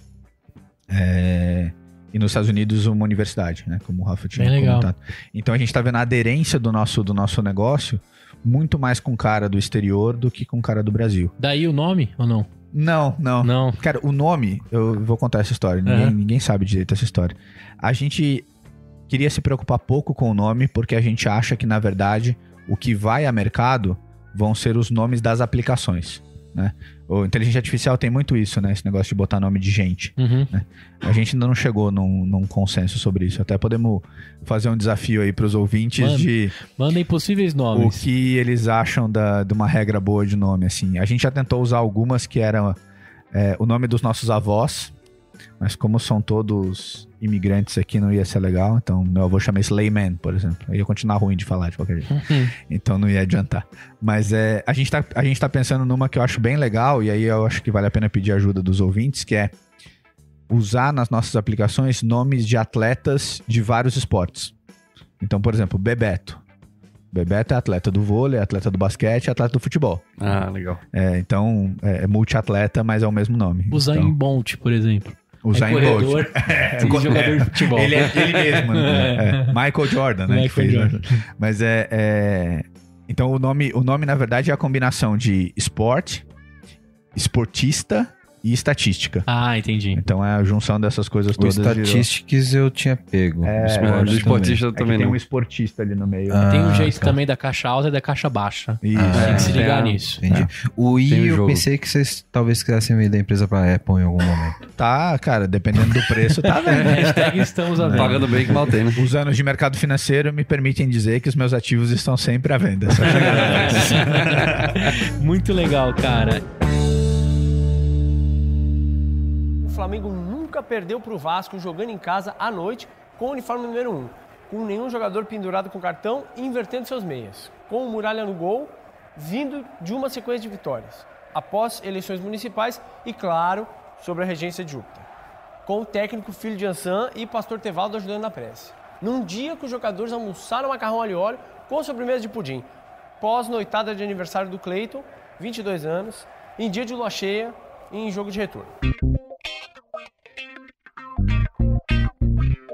[SPEAKER 4] e nos Estados Unidos uma universidade, né, como o Rafa tinha comentado. Então a gente está vendo a aderência do nosso negócio muito mais com cara do exterior do que com cara do Brasil.
[SPEAKER 3] Daí o nome ou não?
[SPEAKER 4] Não. Cara, o nome, eu vou contar essa história. Ninguém sabe direito essa história. A gente queria se preocupar pouco com o nome, porque a gente acha que, na verdade, o que vai a mercado vão ser os nomes das aplicações, né? O inteligência artificial tem muito isso, né? Esse negócio de botar nome de gente, né? A gente ainda não chegou num consenso sobre isso. Até podemos fazer um desafio aí para os ouvintes
[SPEAKER 3] Mandem possíveis nomes.
[SPEAKER 4] O que eles acham de uma regra boa de nome, assim. A gente já tentou usar algumas que eram o nome dos nossos avós, mas como são todos imigrantes aqui, não ia ser legal. Então, meu avô chama Slayman, por exemplo. Eu ia continuar ruim de falar de qualquer jeito. Então, não ia adiantar. Mas a gente tá pensando numa que eu acho bem legal, e aí eu acho que vale a pena pedir ajuda dos ouvintes, que é usar nas nossas aplicações nomes de atletas de vários esportes. Então, por exemplo, Bebeto. Bebeto é atleta do vôlei, atleta do basquete, atleta do futebol.
[SPEAKER 5] Ah, legal.
[SPEAKER 4] Então, é multiatleta, mas é o mesmo nome.
[SPEAKER 3] Usain Bolt, por exemplo.
[SPEAKER 4] Usain Bolt.
[SPEAKER 3] Jogador de futebol.
[SPEAKER 4] Ele mesmo, né? Michael Jordan, né? Mas então, o nome, na verdade, é a combinação de esporte, esportista e estatística.
[SPEAKER 3] Ah, entendi.
[SPEAKER 4] Então é a junção dessas coisas todas.
[SPEAKER 8] Estatísticas eu tinha pego.
[SPEAKER 5] O esportista também
[SPEAKER 4] tem
[SPEAKER 5] não.
[SPEAKER 4] Um esportista ali no meio.
[SPEAKER 3] Tem um jeito também da caixa alta e da caixa baixa.
[SPEAKER 4] Isso.
[SPEAKER 3] Tem que se ligar nisso.
[SPEAKER 8] Entendi. O I, eu pensei que vocês talvez quisessem vender a empresa pra Apple em algum momento.
[SPEAKER 4] Tá, cara, dependendo do preço, tá vendo.
[SPEAKER 3] Hashtag estamos à venda.
[SPEAKER 5] Pagando bem que mal tem, né?
[SPEAKER 4] Os anos de mercado financeiro me permitem dizer que os meus ativos estão sempre à venda. Só chegar
[SPEAKER 3] Muito legal, cara.
[SPEAKER 9] O Flamengo nunca perdeu para o Vasco jogando em casa à noite com o uniforme número 1, com nenhum jogador pendurado com cartão e invertendo seus meias, com o Muralha no gol, vindo de uma sequência de vitórias, após eleições municipais e, claro, sobre a regência de Júpiter, com o técnico filho de Ansan e pastor Tevaldo ajudando na prece. Num dia que os jogadores almoçaram macarrão alho e óleo com sobremesa de pudim, pós-noitada de aniversário do Cleiton, 22 anos, em dia de lua cheia e em jogo de retorno.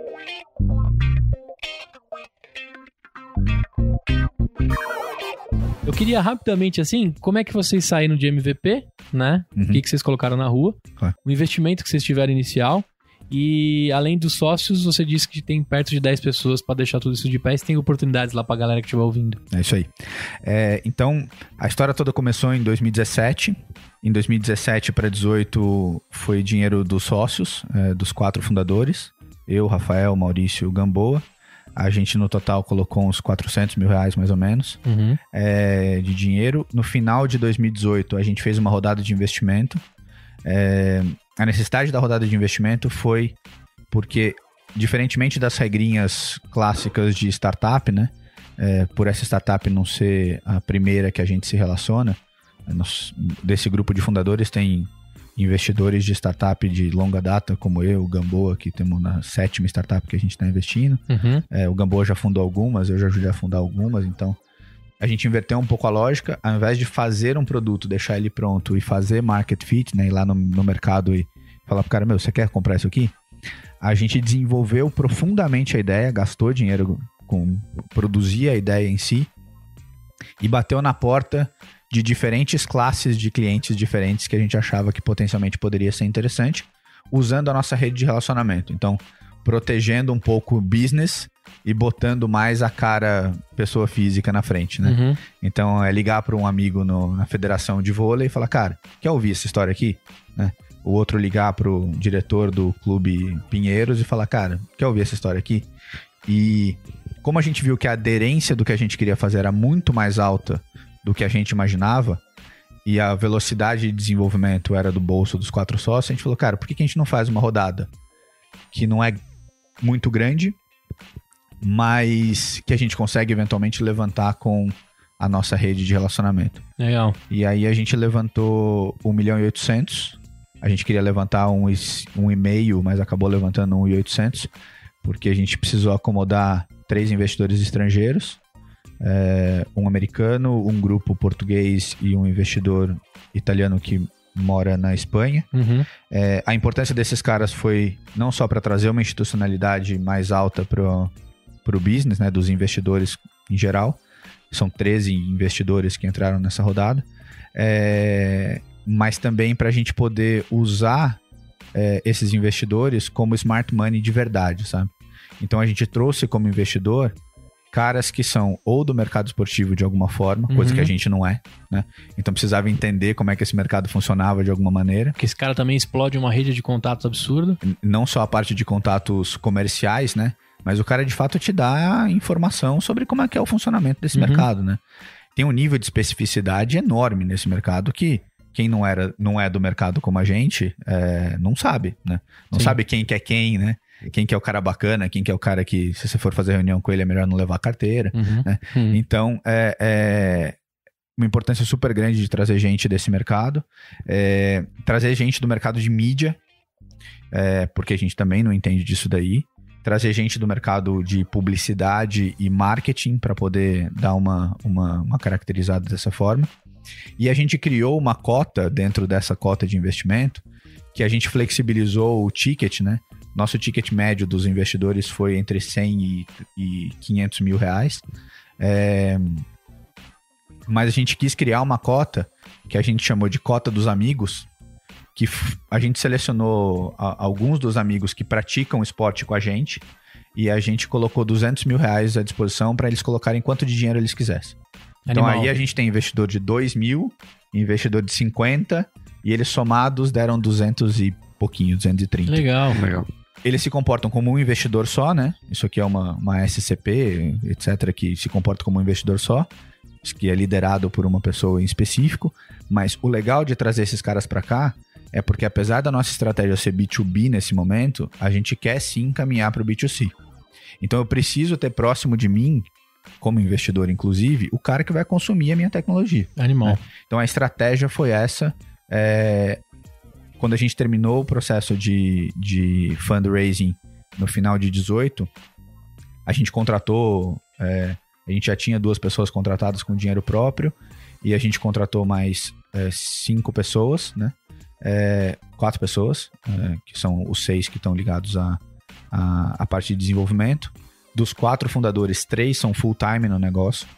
[SPEAKER 3] queria rapidamente, assim, como é que vocês saíram de MVP, né? O que vocês colocaram na rua?
[SPEAKER 4] Claro.
[SPEAKER 3] O investimento que vocês tiveram inicial. E além dos sócios, você disse que tem perto de 10 pessoas para deixar tudo isso de pé. E você tem oportunidades lá pra galera que estiver ouvindo.
[SPEAKER 4] É isso aí. Então, a história toda começou em 2017. Em 2017 para 2018 foi dinheiro dos sócios, dos 4 fundadores. Eu, Rafael, Maurício e Gamboa. A gente no total colocou uns 400 mil reais mais ou menos de dinheiro. No final de 2018 a gente fez uma rodada de investimento. A necessidade da rodada de investimento foi porque, diferentemente das regrinhas clássicas de startup, né? Por essa startup não ser a primeira que a gente se relaciona, desse grupo de fundadores tem investidores de startup de longa data, como eu, o Gamboa, que temos na 7ª startup que a gente está investindo. O Gamboa já fundou algumas, eu já ajudei a fundar algumas, então a gente inverteu um pouco a lógica. Ao invés de fazer um produto, deixar ele pronto e fazer market fit, né, ir lá no mercado e falar pro cara, você quer comprar isso aqui? A gente desenvolveu profundamente a ideia, gastou dinheiro com produzir a ideia em si e bateu na porta de diferentes classes de clientes diferentes que a gente achava que potencialmente poderia ser interessante, usando a nossa rede de relacionamento. Então, protegendo um pouco o business e botando mais a cara pessoa física na frente, né? Então, é ligar para um amigo na federação de vôlei e falar, cara, quer ouvir essa história aqui? Né? O outro ligar pro diretor do Clube Pinheiros e falar, cara, quer ouvir essa história aqui? E como a gente viu que a aderência do que a gente queria fazer era muito mais alta do que a gente imaginava, e a velocidade de desenvolvimento era do bolso dos 4 sócios, a gente falou, cara, por que a gente não faz uma rodada que não é muito grande, mas que a gente consegue eventualmente levantar com a nossa rede de relacionamento?
[SPEAKER 3] Legal.
[SPEAKER 4] E aí a gente levantou 1.800.000. A gente queria levantar 1,5, mas acabou levantando 1.800, porque a gente precisou acomodar 3 investidores estrangeiros, um americano, um grupo português e um investidor italiano que mora na Espanha. A importância desses caras foi não só para trazer uma institucionalidade mais alta para o business, né, dos investidores em geral. São 13 investidores que entraram nessa rodada. Mas também para a gente poder usar esses investidores como smart money de verdade, sabe? Então a gente trouxe como investidor caras que são ou do mercado esportivo de alguma forma, coisa que a gente não é, né? Então precisava entender como é que esse mercado funcionava de alguma maneira.
[SPEAKER 3] Porque esse cara também explode uma rede de contatos absurda.
[SPEAKER 4] Não só a parte de contatos comerciais, né? Mas o cara de fato te dá informação sobre como é que é o funcionamento desse mercado, né? Tem um nível de especificidade enorme nesse mercado que quem não é do mercado como a gente não sabe, né? Não sabe quem que é quem, né? Quem que é o cara bacana, quem que é o cara que, se você for fazer reunião com ele, é melhor não levar a carteira, né? Então, uma importância super grande de trazer gente desse mercado, trazer gente do mercado de mídia, porque a gente também não entende disso daí, trazer gente do mercado de publicidade e marketing para poder dar uma caracterizada dessa forma. E a gente criou uma cota dentro dessa cota de investimento que a gente flexibilizou o ticket, né? Nosso ticket médio dos investidores foi entre 100 e 500 mil reais. Mas a gente quis criar uma cota que a gente chamou de cota dos amigos, que a gente selecionou alguns dos amigos que praticam esporte com a gente e a gente colocou 200 mil reais à disposição para eles colocarem quanto de dinheiro eles quisessem. Então aí a gente tem investidor de 2 mil, investidor de 50 e eles somados deram 200 e pouquinho, 230.
[SPEAKER 3] Legal.
[SPEAKER 4] Eles se comportam como um investidor só, né? Isso aqui é uma SCP, etc., que se comporta como um investidor só, que é liderado por uma pessoa em específico. Mas o legal de trazer esses caras para cá é porque, apesar da nossa estratégia ser B2B nesse momento, a gente quer sim caminhar para o B2C. Então eu preciso ter próximo de mim, como investidor inclusive, o cara que vai consumir a minha tecnologia.
[SPEAKER 3] Animal.
[SPEAKER 4] Né? Então a estratégia foi essa. Quando a gente terminou o processo de fundraising no final de 18, a gente contratou, a gente já tinha 2 pessoas contratadas com dinheiro próprio e a gente contratou mais 5 pessoas, né? 4 pessoas, que são os 6 que estão ligados à parte de desenvolvimento. Dos 4 fundadores, 3 são full-time no negócio.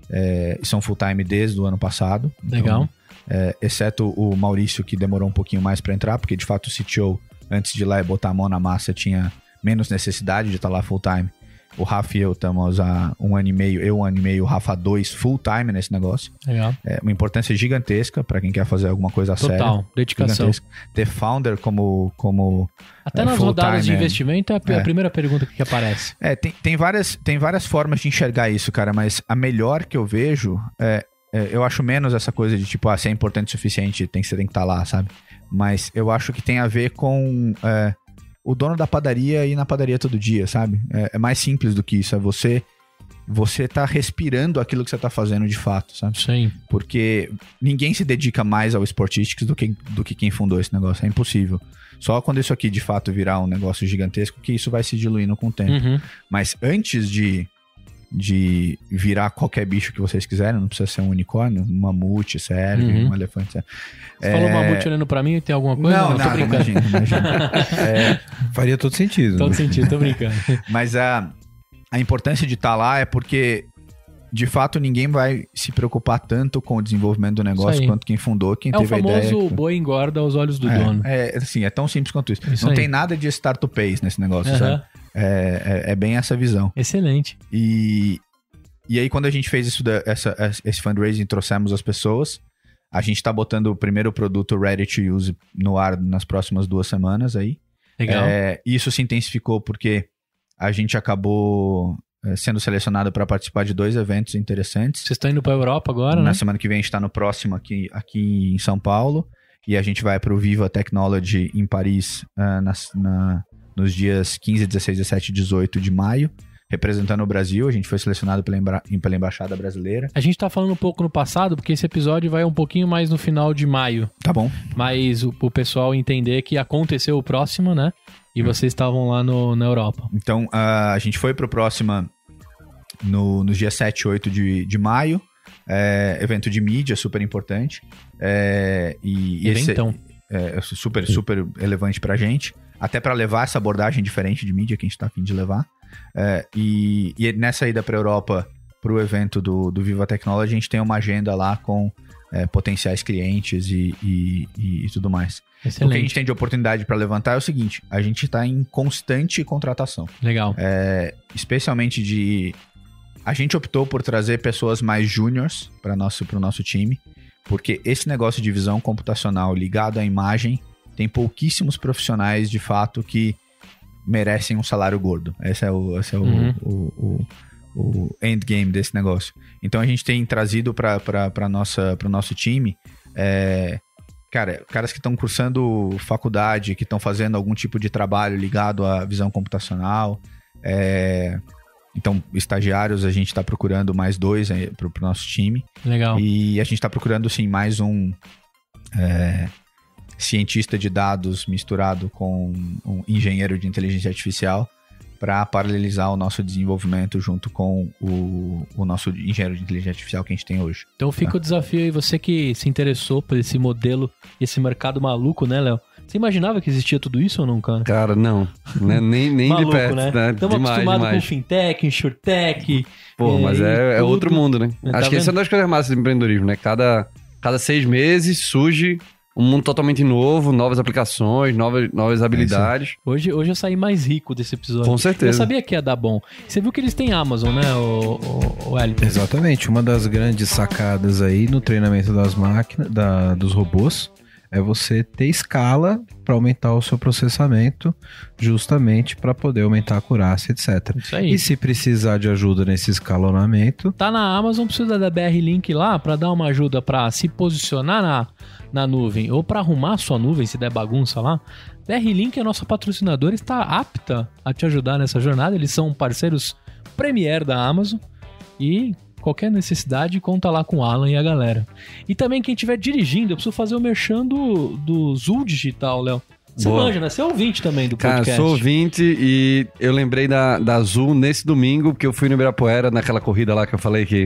[SPEAKER 4] são full-time desde o ano passado.
[SPEAKER 3] Legal.
[SPEAKER 4] Então, exceto o Maurício, que demorou um pouquinho mais para entrar, porque de fato o CTO, antes de ir lá e botar a mão na massa, tinha menos necessidade de estar lá full-time. O Rafa e eu estamos há 1 ano e meio, o Rafa há 2 full-time nesse negócio.
[SPEAKER 3] Legal.
[SPEAKER 4] Uma importância gigantesca para quem quer fazer alguma coisa séria.
[SPEAKER 3] Total, dedicação.
[SPEAKER 4] Gigantesca. Ter founder como
[SPEAKER 3] até nas rodadas de investimento é a primeira pergunta que aparece.
[SPEAKER 4] Tem várias formas de enxergar isso, cara, mas a melhor que eu vejo eu acho menos essa coisa de tipo, se é importante o suficiente, você tem que estar lá, sabe? Mas eu acho que tem a ver com o dono da padaria ir na padaria todo dia, sabe? É mais simples do que isso. É você tá respirando aquilo que você tá fazendo de fato, sabe?
[SPEAKER 3] Sim.
[SPEAKER 4] Porque ninguém se dedica mais ao Sportistics do que quem fundou esse negócio. É impossível. Só quando isso aqui de fato virar um negócio gigantesco que isso vai se diluindo com o tempo.
[SPEAKER 3] Uhum.
[SPEAKER 4] Mas antes de virar qualquer bicho que vocês quiserem, não precisa ser um unicórnio, um mamute serve, um elefante serve.
[SPEAKER 3] Você falou mamute olhando pra mim, tem alguma coisa?
[SPEAKER 4] Não, tô brincando. Imagina.
[SPEAKER 8] Faria todo sentido.
[SPEAKER 3] Todo sentido, tô brincando.
[SPEAKER 4] Mas a importância de estar lá é porque, de fato, ninguém vai se preocupar tanto com o desenvolvimento do negócio quanto quem fundou, quem teve a ideia.
[SPEAKER 3] É o famoso boi engorda aos olhos do dono.
[SPEAKER 4] Assim, é tão simples quanto isso. Não tem nada de start-to-pays nesse negócio, sabe? É bem essa visão.
[SPEAKER 3] Excelente.
[SPEAKER 4] E aí, quando a gente fez esse fundraising, trouxemos as pessoas, a gente tá botando o primeiro produto Ready to Use no ar nas próximas 2 semanas aí.
[SPEAKER 3] Legal.
[SPEAKER 4] Isso se intensificou porque a gente acabou sendo selecionado para participar de 2 eventos interessantes.
[SPEAKER 3] Vocês estão indo para a Europa agora, né?
[SPEAKER 4] Na semana que vem a gente está no próximo aqui em São Paulo. E a gente vai para o Viva Technology em Paris nos dias 15, 16, 17 e 18 de maio, representando o Brasil. A gente foi selecionado pela Embaixada Brasileira.
[SPEAKER 3] A gente tá falando um pouco no passado, porque esse episódio vai um pouquinho mais no final de maio.
[SPEAKER 4] Tá bom.
[SPEAKER 3] Mas o pessoal entender que aconteceu o próximo, né? E vocês estavam lá na Europa.
[SPEAKER 4] Então, a gente foi pro próximo nos dias 7 e 8 de maio. Evento de mídia, super importante.
[SPEAKER 3] Eventão.
[SPEAKER 4] É super, super relevante pra gente. Até para levar essa abordagem diferente de mídia que a gente tá a fim de levar. E nessa ida pra Europa, pro evento do Viva Technology, a gente tem uma agenda lá com potenciais clientes e tudo mais.
[SPEAKER 3] Excelente.
[SPEAKER 4] O que a gente tem de oportunidade para levantar é o seguinte: a gente tá em constante contratação.
[SPEAKER 3] Legal.
[SPEAKER 4] Especialmente a gente optou por trazer pessoas mais júniors pro nosso time, porque esse negócio de visão computacional ligado à imagem tem pouquíssimos profissionais, de fato, que merecem um salário gordo. Esse é o endgame desse negócio. Então, a gente tem trazido para o nosso time caras que estão cursando faculdade, que estão fazendo algum tipo de trabalho ligado à visão computacional. Então, estagiários, a gente está procurando mais 2 para o nosso time.
[SPEAKER 3] Legal.
[SPEAKER 4] E a gente está procurando, sim, mais um cientista de dados misturado com um engenheiro de inteligência artificial para paralelizar o nosso desenvolvimento junto com o nosso engenheiro de inteligência artificial que a gente tem hoje.
[SPEAKER 3] Então fica o desafio aí, você que se interessou por esse modelo, esse mercado maluco, né, Léo? Você imaginava que existia tudo isso ou não, cara?
[SPEAKER 5] Cara, não. Né? Nem
[SPEAKER 3] maluco,
[SPEAKER 5] de perto, né?
[SPEAKER 3] Estamos acostumados com fintech, insurtech.
[SPEAKER 5] Pô, mas é outro mundo, né?
[SPEAKER 3] Tá
[SPEAKER 5] Acho que essa é uma das coisas massas do empreendedorismo, né? Cada 6 meses surge um mundo totalmente novo, novas aplicações, novas habilidades.
[SPEAKER 3] Hoje eu saí mais rico desse episódio.
[SPEAKER 5] Com certeza.
[SPEAKER 3] Eu sabia que ia dar bom. Você viu que eles têm Amazon, né, o Wellington?
[SPEAKER 8] Exatamente. Uma das grandes sacadas aí no treinamento das máquinas, dos robôs, é você ter escala para aumentar o seu processamento, justamente para poder aumentar a acurácia, etc.
[SPEAKER 3] Isso aí.
[SPEAKER 8] E se precisar de ajuda nesse escalonamento...
[SPEAKER 3] Tá na Amazon, precisa da BR Link lá para dar uma ajuda para se posicionar na nuvem ou para arrumar a sua nuvem, se der bagunça lá. BR Link é nossa patrocinadora, está apta a te ajudar nessa jornada. Eles são parceiros premier da Amazon e... qualquer necessidade, conta lá com o Alan e a galera. E também quem estiver dirigindo, eu preciso fazer o merchan do Zul Digital, Léo. Você manja, né? Você é ouvinte também do podcast.
[SPEAKER 5] Cara, sou ouvinte e eu lembrei da Azul nesse domingo, porque eu fui no Ibirapuera, naquela corrida lá que eu falei que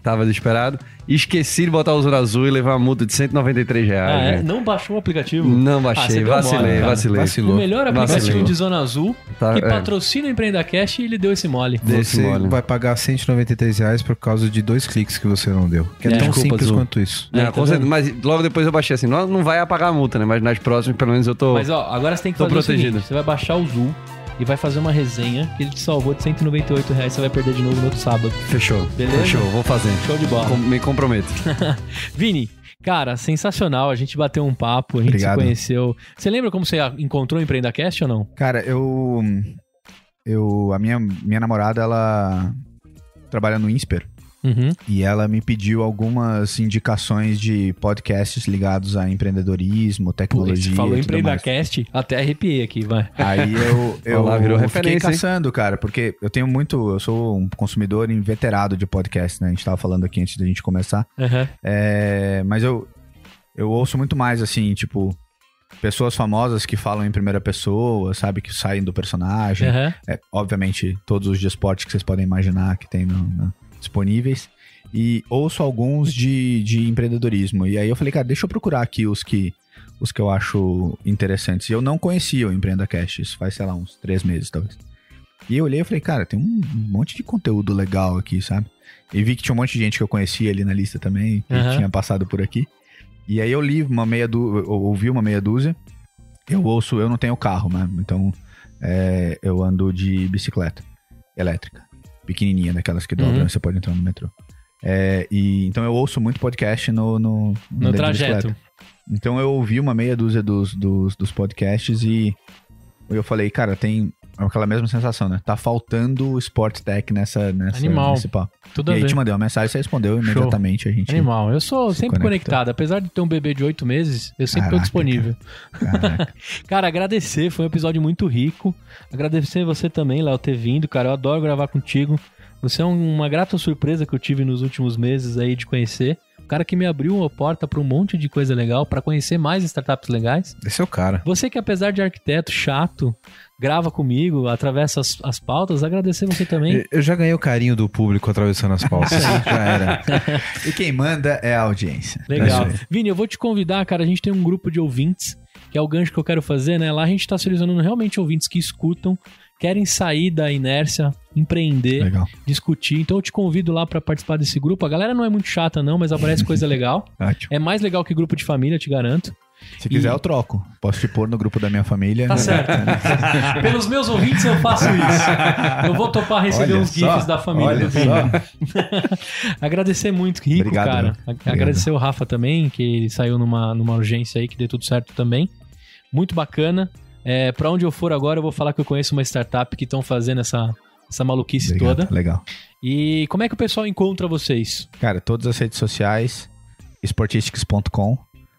[SPEAKER 5] Tava desesperado. Esqueci de botar o Zona Azul e levar uma multa de R$193. Né?
[SPEAKER 3] Não baixou o aplicativo?
[SPEAKER 5] Não baixei, vacilei.
[SPEAKER 3] O melhor aplicativo de Zona Azul, que patrocina o EmpreendaCast, e ele deu esse mole.
[SPEAKER 8] Você vai pagar R$193 por causa de 2 cliques que você não deu. Que é tão simples quanto isso.
[SPEAKER 5] Mas logo depois eu baixei assim, não vai apagar a multa, né? Mas nas próximas, pelo menos eu tô.
[SPEAKER 3] Mas ó, agora você tem que fazer protegido. O seguinte, você vai baixar o Zul e vai fazer uma resenha que ele te salvou de R$198, você vai perder de novo no outro sábado.
[SPEAKER 5] Fechou.
[SPEAKER 3] Beleza?
[SPEAKER 5] Fechou, vou fazer.
[SPEAKER 3] Show de bola.
[SPEAKER 5] Me comprometo.
[SPEAKER 3] Vini, cara, sensacional. A gente bateu um papo, a gente se conheceu. Você lembra como você encontrou o EmpreendaCast ou não?
[SPEAKER 4] Cara, a minha namorada, ela trabalha no Insper. E ela me pediu algumas indicações de podcasts ligados a empreendedorismo, tecnologia.
[SPEAKER 3] Você falou EmpreendaCast, até arrepiei aqui, vai.
[SPEAKER 4] Aí eu fiquei caçando, cara, porque eu sou um consumidor inveterado de podcast, né? A gente tava falando aqui antes da gente começar. Mas eu ouço muito mais, assim, tipo, pessoas famosas que falam em primeira pessoa, sabe? Que saem do personagem. Obviamente, todos os de esporte que vocês podem imaginar que tem disponíveis, e ouço alguns de empreendedorismo. E aí eu falei, cara, deixa eu procurar aqui os que eu acho interessantes. E eu não conhecia o EmpreendaCast, isso faz, sei lá, uns 3 meses, talvez. E eu olhei e falei, cara, tem um monte de conteúdo legal aqui, sabe? E vi que tinha um monte de gente que eu conhecia ali na lista também, que tinha passado por aqui. E aí eu ouvi uma meia dúzia. Eu não tenho carro, né? Então, eu ando de bicicleta elétrica. Pequenininha, daquelas que dobram, você pode entrar no metrô. Então eu ouço muito podcast no
[SPEAKER 3] trajeto.
[SPEAKER 4] Então eu ouvi uma meia dúzia dos podcasts e eu falei, cara, tem aquela mesma sensação, né? Tá faltando Sport Tech nesse papo.
[SPEAKER 3] Tudo
[SPEAKER 4] e aí te mandei uma mensagem, você respondeu imediatamente. A gente
[SPEAKER 3] Animal. Eu sou sempre conectado. Apesar de ter um bebê de 8 meses, eu sempre tô disponível. Cara, agradecer. Foi um episódio muito rico. Agradecer você também, Léo, ter vindo. Cara, eu adoro gravar contigo. Você é uma grata surpresa que eu tive nos últimos meses aí de conhecer. O cara que me abriu uma porta para um monte de coisa legal, para conhecer mais startups legais.
[SPEAKER 8] Esse é o cara.
[SPEAKER 3] Você que, apesar de arquiteto chato, grava comigo, atravessa as pautas, agradecer você também.
[SPEAKER 8] Eu já ganhei o carinho do público atravessando as pautas. Já era.
[SPEAKER 4] E quem manda é a audiência.
[SPEAKER 3] Legal. Vini, eu vou te convidar, cara, a gente tem um grupo de ouvintes, que é o gancho que eu quero fazer, né? Lá a gente tá selecionando realmente ouvintes que escutam, querem sair da inércia, empreender, discutir. Então eu te convido lá pra participar desse grupo. A galera não é muito chata não, mas aparece coisa legal. É mais legal que grupo de família, te garanto.
[SPEAKER 4] Se quiser eu troco. Posso te pôr no grupo da minha família.
[SPEAKER 3] Tá certo. Pelos meus ouvintes eu faço isso. Eu vou topar receber uns gifs da família. Agradecer muito, Rico, obrigado, cara. Agradecer o Rafa também, que ele saiu numa urgência aí, que deu tudo certo também. Muito bacana. Pra onde eu for agora, eu vou falar que eu conheço uma startup que estão fazendo essa maluquice toda.
[SPEAKER 4] Legal.
[SPEAKER 3] E como é que o pessoal encontra vocês?
[SPEAKER 4] Cara, todas as redes sociais, sportistics.com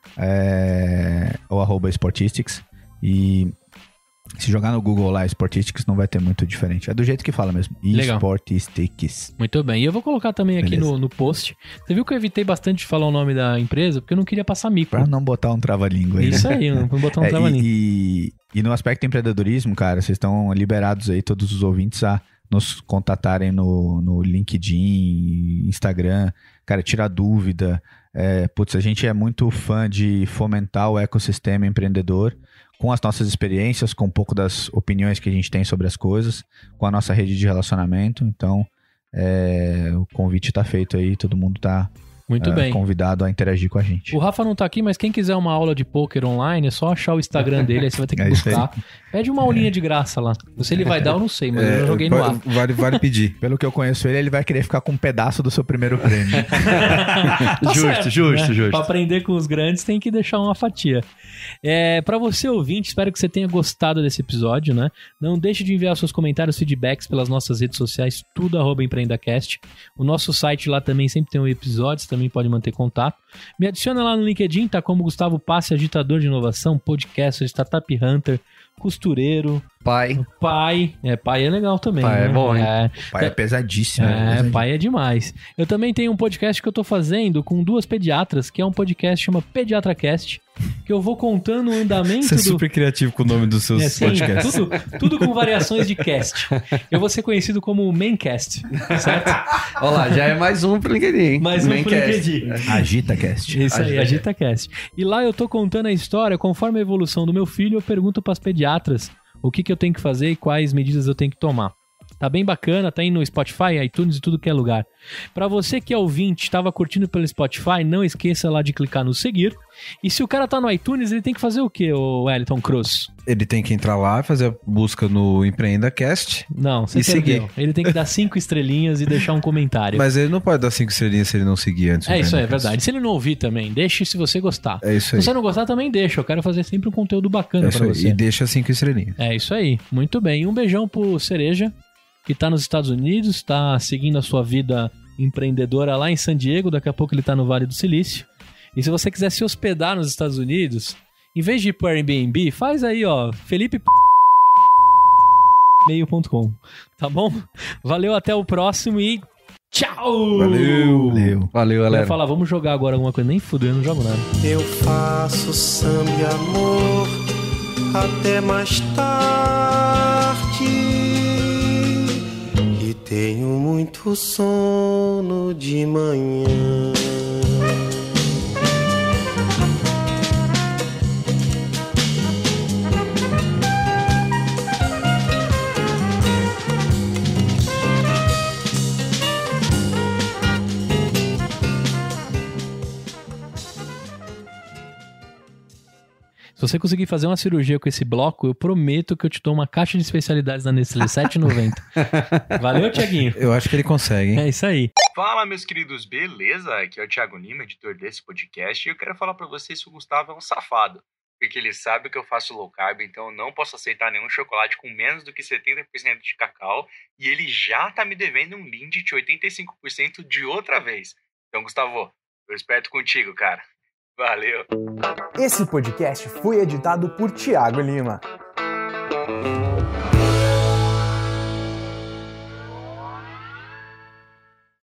[SPEAKER 4] ou @sportistics. E se jogar no Google lá, Sportistics, não vai ter muito diferente. É do jeito que fala mesmo. Sportistics.
[SPEAKER 3] Muito bem. E eu vou colocar também aqui no post. Você viu que eu evitei bastante de falar o nome da empresa, porque eu não queria passar mico.
[SPEAKER 4] Pra não botar um trava-língua aí.
[SPEAKER 3] Isso aí, não botar um trava-língua.
[SPEAKER 4] E no aspecto empreendedorismo, cara, vocês estão liberados aí, todos os ouvintes, a nos contatarem no LinkedIn, Instagram. Cara, tirar dúvida. A gente é muito fã de fomentar o ecossistema empreendedor com as nossas experiências, com um pouco das opiniões que a gente tem sobre as coisas, com a nossa rede de relacionamento. Então, o convite está feito aí, todo mundo está convidado a interagir com a gente.
[SPEAKER 3] O Rafa não tá aqui, mas quem quiser uma aula de poker online, é só achar o Instagram dele, aí você vai ter que buscar. Pede uma aulinha de graça lá. Se ele vai dar, eu não sei, mas eu já joguei no ar.
[SPEAKER 8] Vale pedir.
[SPEAKER 4] Pelo que eu conheço ele vai querer ficar com um pedaço do seu primeiro prêmio.
[SPEAKER 3] Justo. Pra aprender com os grandes, tem que deixar uma fatia. Pra você ouvinte, espero que você tenha gostado desse episódio, né? Não deixe de enviar seus comentários, feedbacks pelas nossas redes sociais, tudo @EmpreendaCast. O nosso site lá também sempre tem episódios, também pode manter contato. Me adiciona lá no LinkedIn, tá como Gustavo Passi, agitador de inovação, podcaster, startup hunter, costureiro.
[SPEAKER 5] Pai
[SPEAKER 3] é legal também.
[SPEAKER 5] Pai, né? É bom, hein?
[SPEAKER 4] Pai é pesadíssimo.
[SPEAKER 3] Pai é demais. Eu também tenho um podcast que eu tô fazendo com 2 pediatras, que é um podcast que chama PediatraCast. que eu vou contando o andamento
[SPEAKER 8] Você é super criativo com o nome dos seus
[SPEAKER 3] sim,
[SPEAKER 8] podcasts.
[SPEAKER 3] tudo com variações de cast. Eu vou ser conhecido como Maincast, certo?
[SPEAKER 5] Olha lá, já é mais um pro LinkedIn, hein?
[SPEAKER 3] Mais um pro
[SPEAKER 5] Maincast.
[SPEAKER 3] LinkedIn.
[SPEAKER 4] AgitaCast.
[SPEAKER 3] Isso aí, AgitaCast. E lá eu tô contando a história, conforme a evolução do meu filho, eu pergunto pras pediatras o que eu tenho que fazer e quais medidas eu tenho que tomar. Tá bem bacana, tá aí no Spotify, iTunes e tudo que é lugar. Pra você que é ouvinte, estava curtindo pelo Spotify, não esqueça lá de clicar no seguir. E se o cara tá no iTunes, ele tem que fazer o quê, o Wellington Cruz?
[SPEAKER 8] Ele tem que entrar lá, fazer a busca no EmpreendaCast.
[SPEAKER 3] Não, você
[SPEAKER 8] E
[SPEAKER 3] perdeu.
[SPEAKER 8] seguir.
[SPEAKER 3] Ele tem que dar 5 estrelinhas e deixar um comentário.
[SPEAKER 8] Mas ele não pode dar 5 estrelinhas se ele não seguir antes. do
[SPEAKER 3] Isso aí, é
[SPEAKER 8] EmpreendaCast.
[SPEAKER 3] verdade. Se ele não ouvir também, deixe se você gostar.
[SPEAKER 8] É isso
[SPEAKER 3] Se
[SPEAKER 8] aí.
[SPEAKER 3] você não gostar, também deixa. Eu quero fazer sempre um conteúdo bacana
[SPEAKER 8] É isso
[SPEAKER 3] pra
[SPEAKER 8] aí.
[SPEAKER 3] você.
[SPEAKER 8] E deixa 5 estrelinhas.
[SPEAKER 3] É isso aí. Muito bem. Um beijão pro Cereja, que tá nos Estados Unidos, tá seguindo a sua vida empreendedora lá em San Diego. Daqui a pouco ele tá no Vale do Silício. E se você quiser se hospedar nos Estados Unidos, em vez de ir pro Airbnb, faz aí, ó, Felipe.com, tá bom? Valeu, até o próximo e tchau!
[SPEAKER 4] Valeu.
[SPEAKER 5] Valeu,
[SPEAKER 3] Eu ia
[SPEAKER 5] galera.
[SPEAKER 3] falar, vamos jogar agora alguma coisa. Nem fudeu, eu não jogo nada.
[SPEAKER 6] Eu faço samba e amor até mais tarde e tenho muito sono de manhã.
[SPEAKER 3] Se você conseguir fazer uma cirurgia com esse bloco, eu prometo que eu te dou uma caixa de especialidades da Nestlé, R$7,90. Valeu, Tiaguinho?
[SPEAKER 8] Eu acho que ele consegue, hein?
[SPEAKER 3] É isso aí.
[SPEAKER 10] Fala, meus queridos, beleza? Aqui é o Thiago Lima, editor desse podcast, e eu quero falar pra vocês que o Gustavo é um safado, porque ele sabe que eu faço low carb, então eu não posso aceitar nenhum chocolate com menos do que 70% de cacau, e ele já tá me devendo um Lindt de 85% de outra vez. Então, Gustavo, eu espero contigo, cara. Valeu!
[SPEAKER 11] Esse podcast foi editado por Thiago Lima.